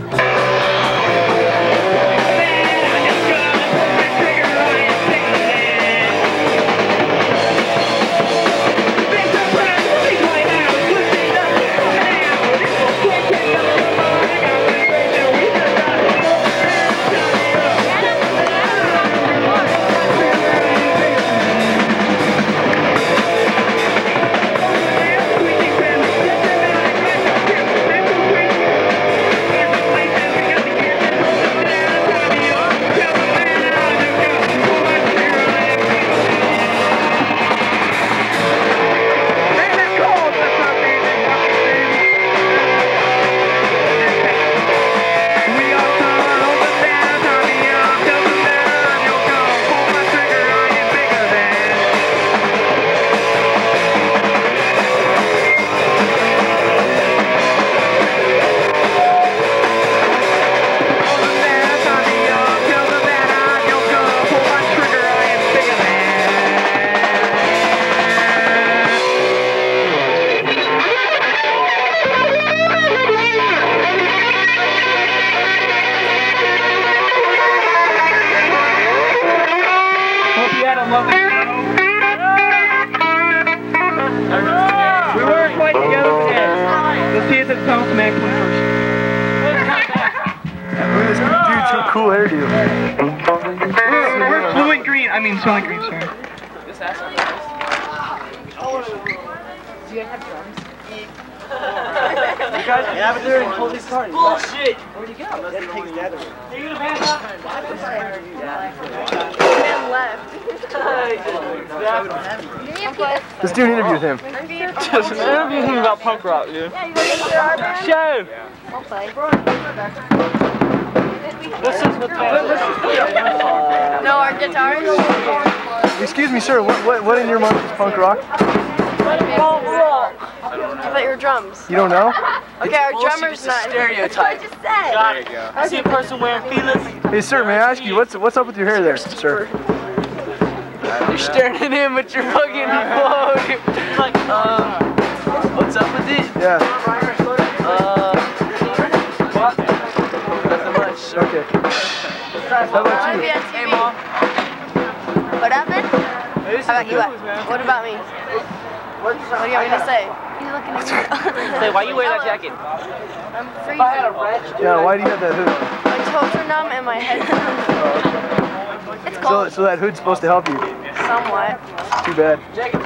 We were quite together today. Let's see if it's Tom Mac one first. Look at this dude, so cool hairdo. We're, we're Fluent Green. I mean, Soylent Green, sorry. This ass on Do you have drums? You guys get out there and hold these cards. Bullshit! Where'd you go? Man left. Let's do an interview with him. Just an interview with him about punk rock, dude. Yeah, you want to hear our band? Show! I'll play. This is the No, our guitars. Excuse me, sir. What what what in your mind is punk rock? Punk rock. I thought you were drums. You don't know? Okay, our drummer's not. stereotype. I just said. Got it. I see a person wearing feelers. Hey, sir. May I ask you what's what's up with your hair there, sir? You're staring at him with your fucking phone. Like, um, what's up with it? Yeah. Uh, nothing much. Okay. How about you? Hey, Mom. What happened? How about you? What, what about me? What do you want me to say? He's looking at me. Say, why you wear that jacket? I'm freezing. Yeah. Why do you have that hood on? My toes are numb and my head's numb. It's So cold. so that hood's supposed to help you. Somewhat. Too bad.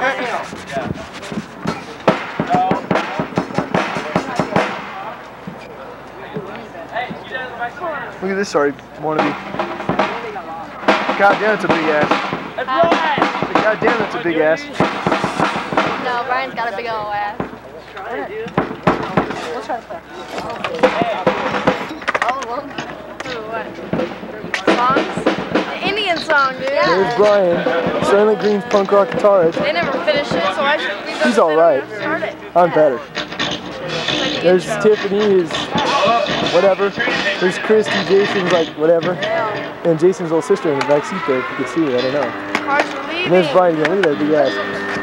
Look at this sorry wannabe. God damn, it's a big ass. God damn, that's a big ass. No, Brian's got a big old ass. Oh, well. Songs? The Indian song, dude. There's Brian, Soylent Green's punk rock guitarist. They never finished it, so I should leave them. He's alright. Start it. I'm better. There's Tiffany, who's whatever. There's Christy, Jason's like whatever. And Jason's little sister in the back seat there, if you can see her, I don't know. Cars are leaving. And there's Brian again, look at that big ass.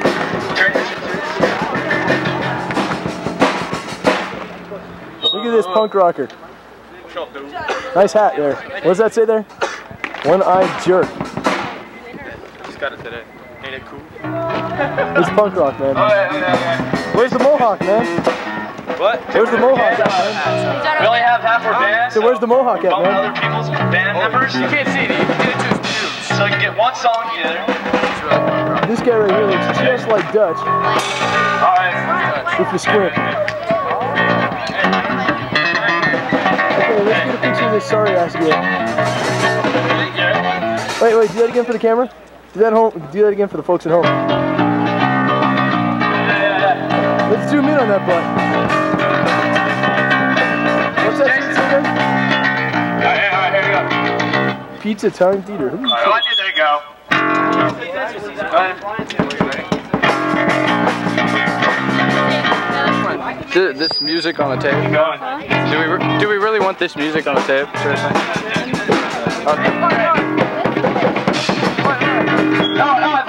Look at this punk rocker. Nice hat there. What does that say there? One-eyed jerk. Just got it today. Ain't it cool? It's punk rock, man. Oh, yeah, yeah, yeah. Where's the Mohawk, man? What? Where's the Mohawk at, man? We only have half our band. So where's the Mohawk at, All man? other people's band members. You can't see it, you can get it to his pubes. So you can get one song together. This guy right here looks just like Dutch. Alright. If you squint. Okay, let's get a picture of this sorry ass guy. Wait, wait, do that again for the camera? Do that home. Do that again for the folks at home. Let's zoom in on that butt. What's that pizza again? Alright, alright, here we go. Pizza Time Theater. Who Alright, there you go. Th- This music on the tape. Do we re- do we really want this music on the tape? Seriously? Okay. No, no,